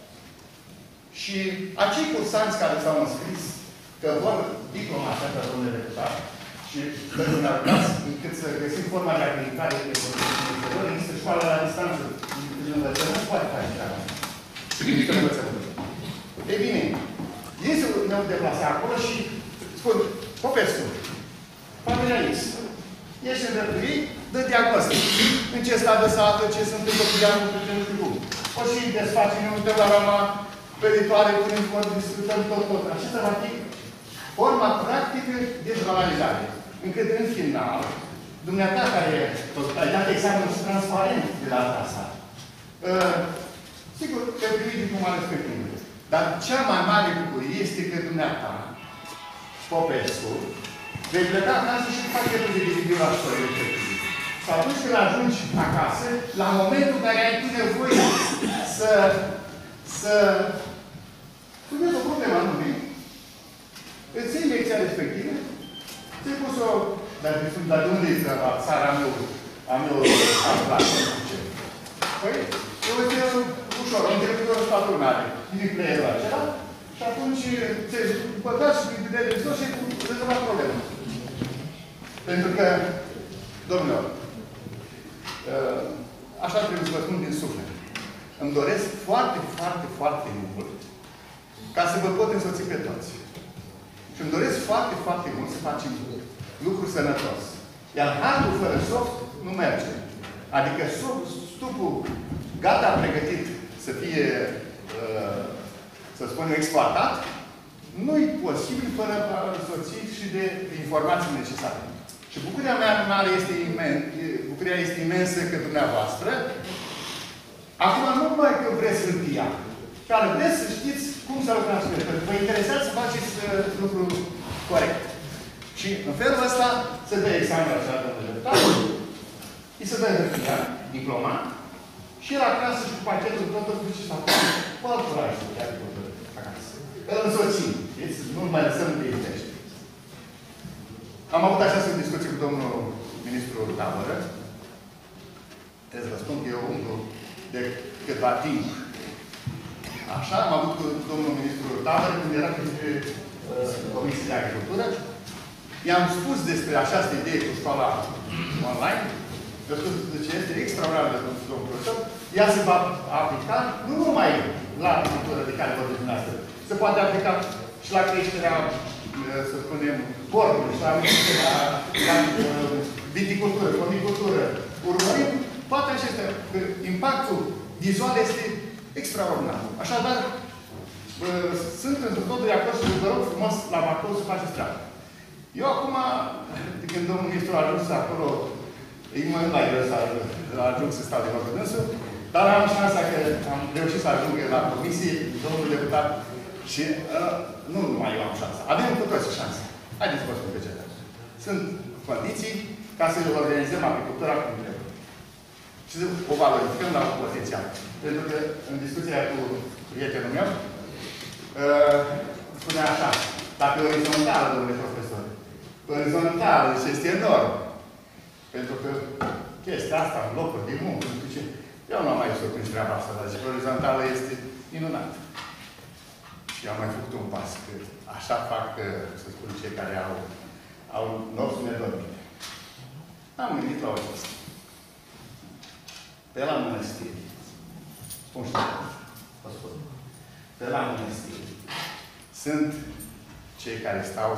și acei cursanți care s-au înscris că vor diploma aceasta, domnule deputat, și să ne arătați încât să găsim forma de acreditare de profesor, există școală la distanță, învățământ, poate face treaba asta. Significă învățământ. Ei bine, ei ne-au deplasat acolo și spun, Popescu, familia X, ești în dreptul ei, dă diagnostic. În ce stadiu se află, ce se întâmplă cu diagnostic, ce nu știu cum. O și desfacem, ne uităm la rama preditoare, punem formă, discutăm tot, tot. Acesta va fi forma practică de analizare. Încât în final, dumneata care ai dat examenul transparent de data asta, uh, sigur că primi diploma respectivă. Dar cea mai mare bucurie este că dumneata, Popescu, vei pleca acasă și faci pachetul de vizibil la școlii respective. Și atunci când ajungi acasă, la momentul în care ai tu nevoie să să puneți o problemă anume, îți iei lecția respectivă, ți-ai pus-o, dar de unde este la țara a meu, a meu, a clasă, nu știu ce. Păi, eu îți iau ușor, un director patronare, din playerul acela, și atunci ți-ai băgat și din vedere de tot și ai rezolvat problema. Pentru că, domnilor, așa trebuie să vă spun din suflet. Îmi doresc foarte, foarte, foarte mult ca să vă pot însoți pe toți. Și îmi doresc foarte, foarte mult să facem lucruri sănătos. Iar hardul fără soft nu merge. Adică stupul gata pregătit să fie, să spunem, exploatat, nu-i posibil fără însoțit și de informații necesare. Și bucuria mea mare este, imen, bucuria este imensă că dumneavoastră, acum nu numai că vreți hârtia, dar vreți să știți cum să lucrați cu el. Pentru că vă interesează să faceți uh, lucrul corect. Și în felul ăsta se dă examenul așa de deputat, îi se dă hârtia, diploma, și el acasă și cu pachetul tot, tot duce și acolo. Cu altul rai să chiar cu acasă. Îl însoțim. Nu mai lăsăm de iubește. Am avut această discuție cu domnul ministru Tabără. Trebuie să vă spun că eu umplu de câtva timp. Așa, am avut cu domnul ministru Tabără când era pe Comisia de Agricultură. I-am spus despre această idee cu școala online. Eu spus ce este extraordinar de domnul profesor. Ea se va aplica nu numai la agricultură de care vorbim dumneavoastră. Se poate aplica și la creșterea, să spunem, porcului, și la, la, la viticultură, comicultură. Urmărim toate acestea. Impactul vizual este extraordinar. Așadar, sunt într totul de acord și vă rog frumos la Bacău să faceți treaba. Eu acum, de când domnul ministru a ajuns acolo, e mai la greu să ajung să stau de vorbă dânsul, dar am șansa că am reușit să ajung la comisie, domnul deputat, și uh, nu numai eu am șansa. Avem cu toți șansa. Haideți să vă spun pe ce. Sunt condiții ca să organizăm agricultura cum trebuie. Și să o valorificăm la potențial. Pentru că, în discuția cu prietenul meu, Uh, spunea așa, dacă e orizontală, domnule profesor, orizontală și este enorm. Pentru că chestia asta, în locuri de muncă, nu știu ce. Eu nu am mai surprins treaba asta, dar zic, orizontală este minunată. Și am mai făcut un pas, că așa fac, să spun, cei care au, au nopți nedormite. Am gândit la o chestie. Pe la mănăstiri, spun și vă spun, pe la mănăstiri sunt cei care stau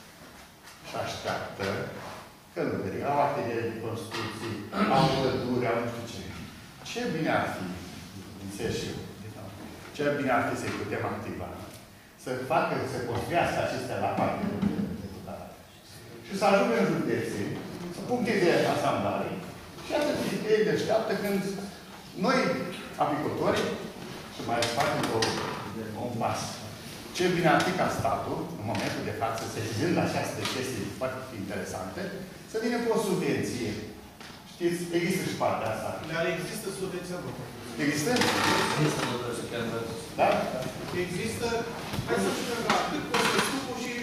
și așteaptă călugării, au ateliere de construcții, au păduri, au nu știu ce. Ce bine ar fi, înțeleg și eu, ce bine ar fi să-i putem activa, să facă, să construiască acestea la parte de deputate. Și să ajungă în județe, să puncteze asamblare, și atât ei deșteaptă când noi, apicultorii, și mai facem un pas. Ce bine ar fi ca statul, în momentul de față, să zând această chestie foarte interesante, să vină cu o subvenție. Știți, există și partea asta. Dar există subvenția lor. Există? Există, domnule secretar. Da? Există, hai să spunem la cât costă stupul și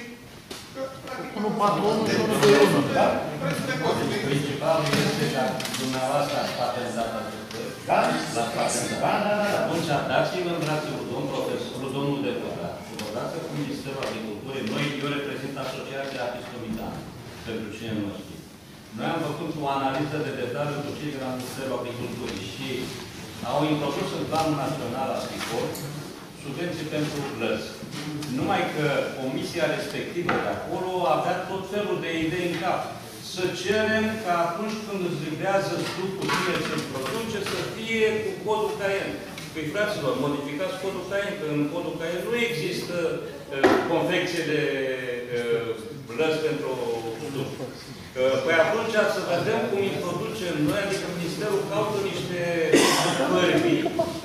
Unul patru unu și unul doi unu. Da? Principalul este că dumneavoastră ați patentat acest proiect. Da? La patentat. Da, da, da. Atunci dați-vă în brațul cu domnul profesor, cu domnul deputat și vă dați cu Ministerul Agriculturii. Noi, eu reprezint Asociația Apistomitană, pentru cine nu știe. Noi am făcut o analiză de detaliu cu cei de la Ministerul Agriculturii și au introdus în Planul Național Agricol subvenții pentru plăți. Numai că comisia respectivă de acolo avea tot felul de idei în cap. Să cerem ca atunci când îți livrează stupul cine să produce, să fie cu codul Caen. Păi, fraților, modificați codul Caen, că în codul Caen nu există uh, confecție de uh, plăți pentru stup. Uh, păi atunci să vedem cum introducem noi, adică Ministerul caută niște părbii.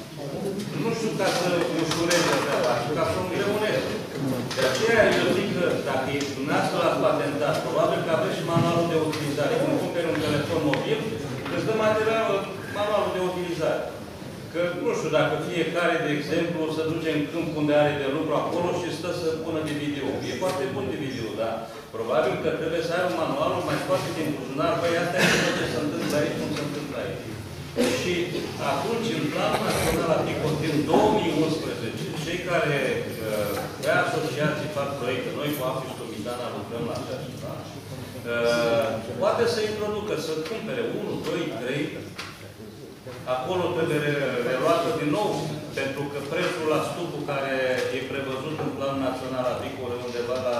Nu știu ca să ușureze treaba, ci ca să o îngreuneze. De aceea eu zic că dacă dumneavoastră l-ați patentat, probabil că aveți și manualul de utilizare. Când cumperi un telefon mobil, îți dă materialul, manualul de utilizare. Că nu știu dacă fiecare, de exemplu, să duce în câmp unde are de lucru acolo și stă să pună de video. E foarte bun de video, dar probabil că trebuie să ai un manual mai foarte din buzunar. Păi asta e ce se întâmplă aici, cum se întâmplă aici. Și atunci, în Planul Național Agricol din două mii unsprezece, cei care uh, pe asociații fac proiecte, noi cu Apistomitana lucrăm la așa ceva, uh, poate să introducă, să cumpere unu, doi, trei, acolo trebuie reluată din nou, pentru că prețul la stupul care e prevăzut în Planul Național Agricol undeva la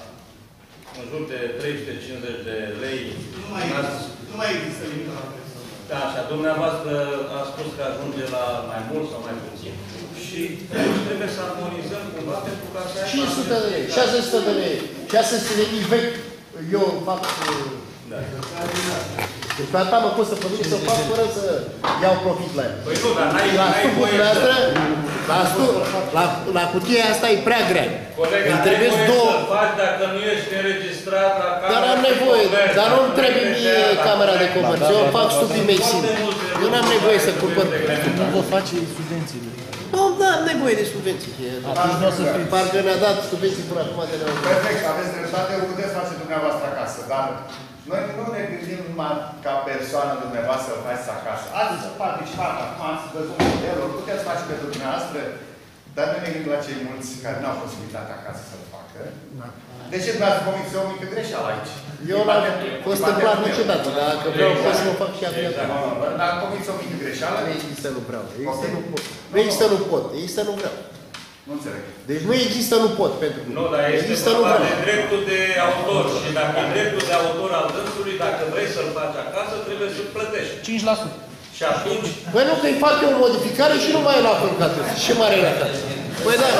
în jur de trei sute cincizeci de lei. Nu mai, nu mai există limită la preț. Da, așa, dumneavoastră a spus că ajunge la mai mult sau mai puțin. Și trebuie să armonizăm cumva pentru ca să ai... cinci sute de lei, șase sute de lei, șase sute de lei vechi, eu fac... Da. Deci pe atâta mă pot să produc, să fac fără să iau profit la el. Păi nu, dar n-ai voie să... La, la, la cutia asta e prea grea. Colega, n-ai voie două... să faci dacă nu ești înregistrat la camera. Dar am nevoie, dar nu-mi trebuie mie camera de comerț. Eu fac stupii mei singuri. Eu n-am nevoie să cumpăr. Nu vă face subvențiile. Nu, nu am nevoie de subvenții. Atunci nu o să fie. Parcă ne-a dat subvenții până acum de ne-au... Perfect, aveți dreptate, o puteți face dumneavoastră acasă, dar noi nu ne gândim numai ca persoană dumneavoastră să-l faceți acasă. Ați participat, acum ați văzut modelul, puteți face pentru dumneavoastră, dar noi ne gândim la cei mulți care nu au posibilitatea acasă să-l facă. De ce nu ați comit o mică greșeală aici? Eu n-am fost întâmplat niciodată, dar dacă vreau pot să mă fac și acum. Dar am comit o mică greșeală? Nu există, nu vreau. Există, nu pot. Nu există, nu pot. Există, nu vreau. Nu înțeleg. Deci nu există, nu pot pentru mine. Nu, dar este există, vorba de dreptul de autor. Și dacă e dreptul de autor al dânsului, dacă vrei să-l faci acasă, trebuie să-l plătești. cinci la sută. Și atunci... Păi nu, că-i fac eu o modificare și nu mai e la făcut. Și mare e la casă. Păi da.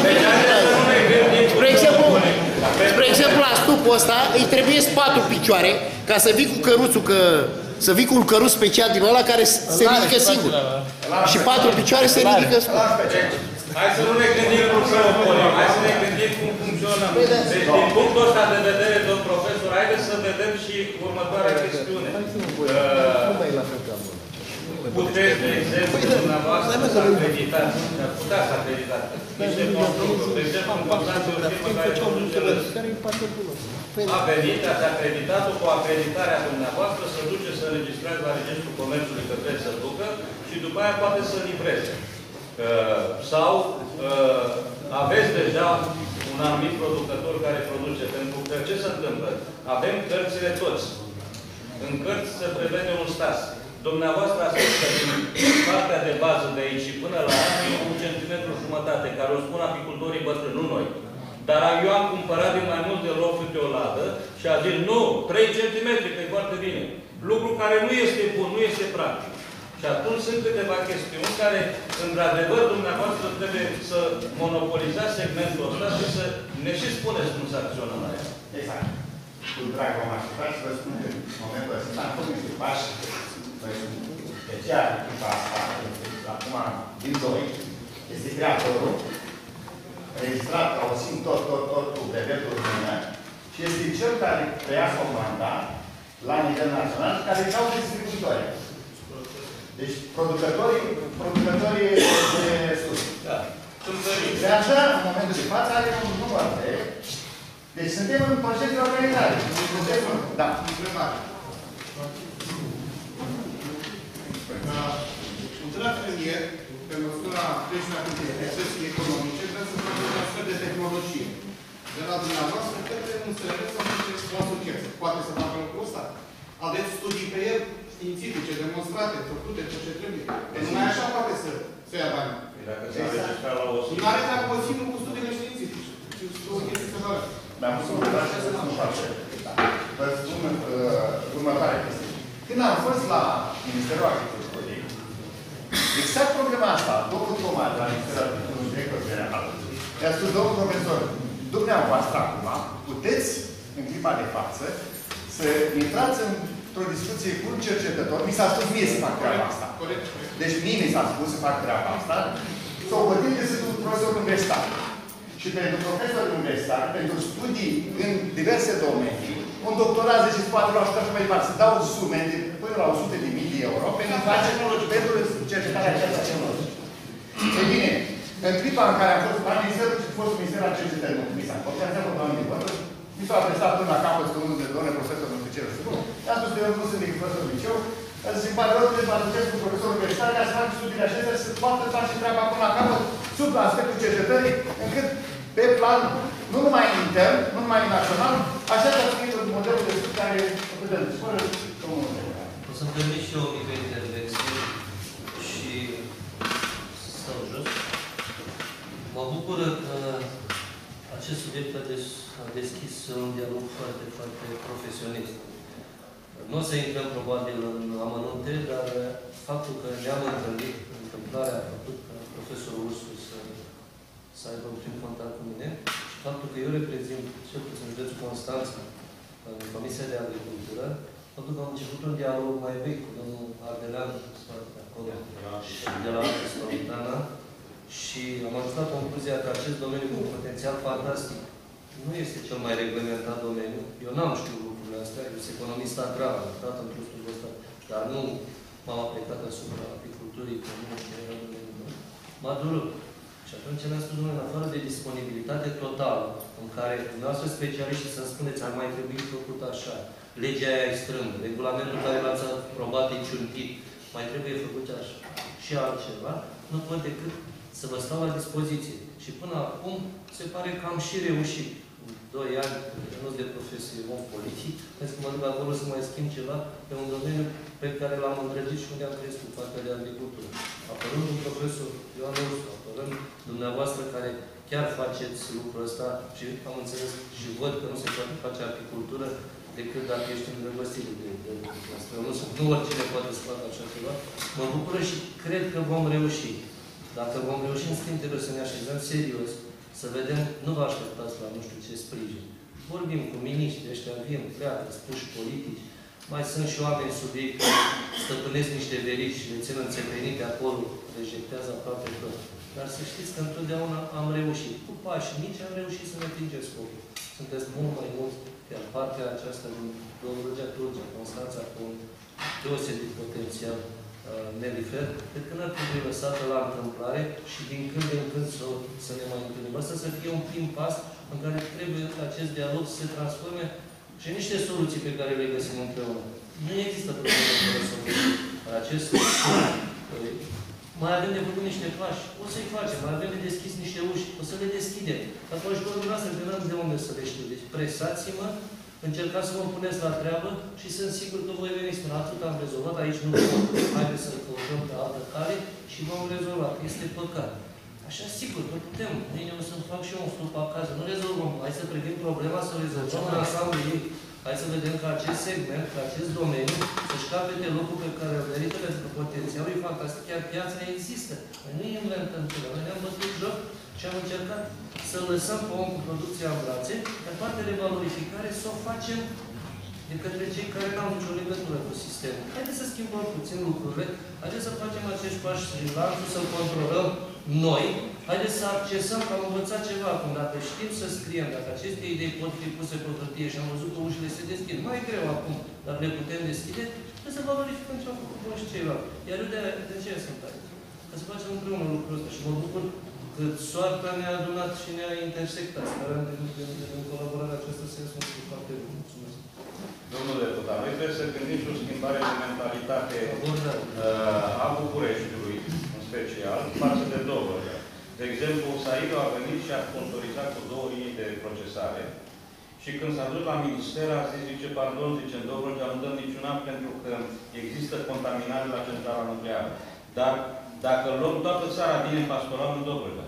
Spre exemplu, spre exemplu, la stupul ăsta îi trebuie patru picioare ca să vii cu căruțul, că să vii cu un căruț special din ăla care se ridică singur. Și patru picioare se ridică singur. Hai să nu ne gândim cum să opunem, hai să ne gândim cum funcționăm. Deci, din punctul ăsta de vedere, domn profesor, haideți să vedem și următoarea chestiune. Nu mai e la fel ca mână. puteți, de exemplu, dumneavoastră să acreditați, ar putea să acreditați niște constructori. De exemplu, în Constanța, o firmă care produce lăzi. A venit, ați acreditat-o cu acreditarea dumneavoastră, să duce să înregistreze la Registrul Comerțului că trebuie să ducă și după aia poate să livreze. Uh, sau uh, aveți deja un anumit producător care produce, pentru că ce se întâmplă? Avem cărțile toți. În cărți se prevede un stas. Dumneavoastră a spus că din partea de bază de aici și până la anul un centimetru jumătate, care o spun apicultorii bătrâni, nu noi. Dar eu am cumpărat din mai multe locuri pe o ladă și a zis, nu, trei centimetri, că e foarte bine. Lucru care nu este bun, nu este practic. Și atunci sunt câteva chestiuni care, într-adevăr, dumneavoastră trebuie să monopolizați segmentul ăsta și să ne și spuneți cum să acționăm la el. Exact. Cu drag v-am așteptat și vă spun că în momentul ăsta am făcut niște pași. Noi sunt speciali în tipa asta, acum, din doi, este creatorul, registrat ca o sim tot, tot, tot cu brevetul română și este cel care preia comanda la nivel național și care îi dau distribuitorii. Deci, producătorii, producătorii de sus. Da. De așa, în momentul de față, are un număr de... Deci, suntem în proces de organizare. Da. Întrebare. Întrebat premier, pe măsura creșterea complexității economice, vrem să facem un transfer de tehnologie. De la dumneavoastră, către un S R sau către o asociație. Poate să facă lucrul ăsta? Aveți studii pe el, științifice, demonstrate, făcute, tot ce trebuie. Că numai așa poate să, să ia bani. Dacă s-a registrat la o zi. Nu are treabă Consiliul cu studiile științifice. Și o chestie separată. Mi-am pus o întrebare și să nu face. Vă spun următoarea chestie. Când am fost la Ministerul Agriculturii, exact problema asta, domnul Toma, de la Ministerul Agriculturii, director general, i-a spus, domnul profesor, dumneavoastră acum puteți, în clipa de față, să intrați într-o discuție cu un cercetător. Mi s-a spus mie să fac treaba asta. Deci mie mi s-a spus să fac treaba asta. S-o hotărât că sunt un profesor universitar. Și pentru profesori universitari, pentru studii în diverse domenii, un doctorat zece și patru la sută și mai departe, să dau sume de până la o sută de mii de euro pentru a face pentru cercetarea aceasta tehnologică. E bine, în clipa în care am fost la Ministerul, a fost Ministerul Cercetării, nu mi s-a fost, am înțeles doamne de vădă, mi s-a prestat până la capăt că unul de doamne profesor nu știu ce rău. I-am spus că eu nu sunt decât profesor de liceu, a zis, îmi pare rău, trebuie să mă asociez cu profesorul universitar ca să fac studiile acestea, să poată face treaba până la capăt, sub aspectul cercetării, încât pe plan, nu numai intern, nu numai național, așa s-a scris modelul de studiu care putem spune comunul. O să-mi permit și eu o mică intervenție și să stau jos. Mă bucur că acest subiect a, des, a deschis un dialog foarte, foarte profesionist. Nu o să intrăm probabil în amănunte, dar faptul că ne-am întâlnit, întâmplarea a făcut ca profesorul Ursu să, să aibă un prim contact cu mine și faptul că eu reprezint, cel puțin județul Constanța, în Comisia de Agricultură, faptul că am început un dialog mai vechi cu domnul Ardelean, de acolo, și de la Stomitana, și am ajuns la concluzia că acest domeniu cu un potențial fantastic nu este cel mai reglementat domeniu. Eu n-am știut lucrurile astea, eu sunt economist agrar, am stat într-un studiu ăsta, dar nu m-am aplicat asupra apiculturii, că nu știu, era domeniul. M-a durut. Și atunci mi-a spus, în afară de disponibilitate totală, în care dumneavoastră specialiști să-mi spuneți, ar mai trebui făcut așa, legea aia e strâmbă, regulamentul care l-ați aprobat e ciuntit, mai trebuie făcut așa și altceva, nu pot decât să vă stau la dispoziție. Și până acum se pare că am și reușit. Doi ani, nu de profesie, om politic, pentru că mă duc acolo să mai schimb ceva pe un domeniu pe care l-am îndrăgit și unde am crescut, partea de agricultură. Apărând un profesor Ioan Ursu, apărând dumneavoastră care chiar faceți lucrul ăsta și am înțeles și văd că nu se poate face apicultură decât dacă ești îndrăgostit de, de, de asta. Nu, nu oricine poate să facă așa ceva. Mă bucură și cred că vom reuși. Dacă vom reuși, în schimb, trebuie să ne așezăm serios, să vedem, nu vă așteptați la nu știu ce sprijin. Vorbim cu miniștri, ăștia vin, pleacă, spuși politici. Mai sunt și oameni sub ei care stăpânesc niște verici și le țin înțepenite acolo, rejectează aproape tot. Dar să știți că întotdeauna am reușit. Cu pași mici am reușit să ne atingem scopul. Sunteți mult mai mulți, iar partea aceasta din Dobrogea, Turcia, Constanța, cu un deosebit potențial Nelifer, cred că n-ar trebui lăsată la întâmplare și din când în când să, să ne mai întâlnim. Asta să fie un prim pas în care trebuie acest dialog să se transforme și niște soluții pe care le găsim împreună. Nu există probleme de soluții. Acest mai avem de făcut niște pași. O să-i facem. Mai avem de deschis niște uși. O să le deschidem. Dacă vă ajutorul dumneavoastră, de unde să le știu. Deci presați-mă, încercați să vă puneți la treabă și sunt sigur că voi veni spune, atât am rezolvat, aici nu pot. Haideți să-l căutăm pe altă cale și vom rezolva. Este păcat. Așa, sigur, că putem. Mâine o să-mi fac și eu un stup acasă. Nu rezolvăm. Hai să privim problema, să rezolvăm în ansamblu ei. Hai să vedem că acest segment, că acest domeniu, să-și capete locul pe care îl merită, pentru că potențialul e fantastic, chiar piața există. Noi nu inventăm ceva. Noi ne-am bătut joc și am încercat să lăsăm pe om cu producția în brațe, dar partea de valorificare să o facem de către cei care n-au nicio legătură cu sistemul. Haideți să schimbăm puțin lucrurile, haideți să facem acești pași și lanțul să-l controlăm noi, haideți să accesăm, că am învățat ceva acum, dacă știm să scriem, dacă aceste idei pot fi puse pe hârtie și am văzut că ușile se deschid, mai greu acum, dar le putem deschide, trebuie să valorificăm ce au făcut voi și ceilalți. Iar eu de, de ce sunt aici? Ca să facem împreună lucrul ăsta și mă bucur că soarta ne-a adunat și ne-a intersectat. Sperăm că în colaborarea aceasta sens nu știu foarte bun. Mulțumesc. Domnule deputat, noi trebuie să gândim și o schimbare de mentalitate uh, a Bucureștiului, în special, față de Dobrogea. De exemplu, Saido a venit și a sponsorizat cu două linii de procesare și când s-a dus la minister a zis, zice, pardon, zice, în Dobrogea nu dăm niciun an pentru că există contaminare la centrala nucleară. Dar dacă luăm toată țara bine pastoral în Dobrogea.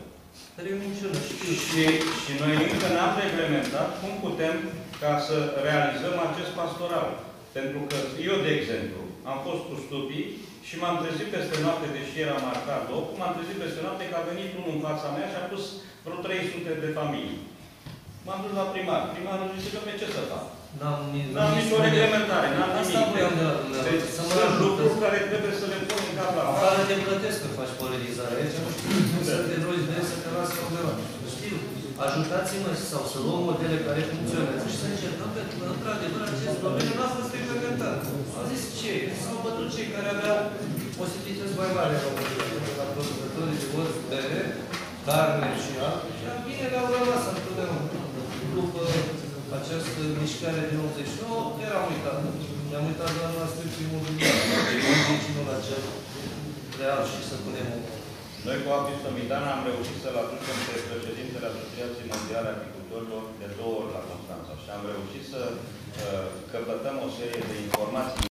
Și, și noi încă n-am reglementat cum putem ca să realizăm acest pastoral. Pentru că eu, de exemplu, am fost cu stupii și m-am trezit peste noapte, deși era marcat locul, m-am trezit peste noapte că a venit unul în fața mea și a pus vreo trei sute de familii. M-am dus la primar. Primarul zice, că ce să fac? N-am nicio reglementare, n-am nimic. Deci sunt lucruri care trebuie să le pun în cap la față. Afară te plătesc când faci polarizare. Aici nu știu cum să te rogi de să te lasă undeva. Știu, ajutați-mă sau să luăm modele care funcționează și să încercăm pentru că, într-adevăr, acest domeniu n-a fost reglementat. Au zis ce? S-au bătut cei care aveau posibilități mai mari în România, la producătorii de orz, bere, carne și alte. Și bine le-au rămas întotdeauna. După această mișcare din optzeci și nouă, eram uitat. Ne-am uitat doar la strictul imobiliar, și nu la cel real și să punem un... Noi cu Apis Tomitana am reușit să-l aducem pe președintele Asociației Mondiale a Agricultorilor de două ori la Constanța și am reușit să uh, căpătăm o serie de informații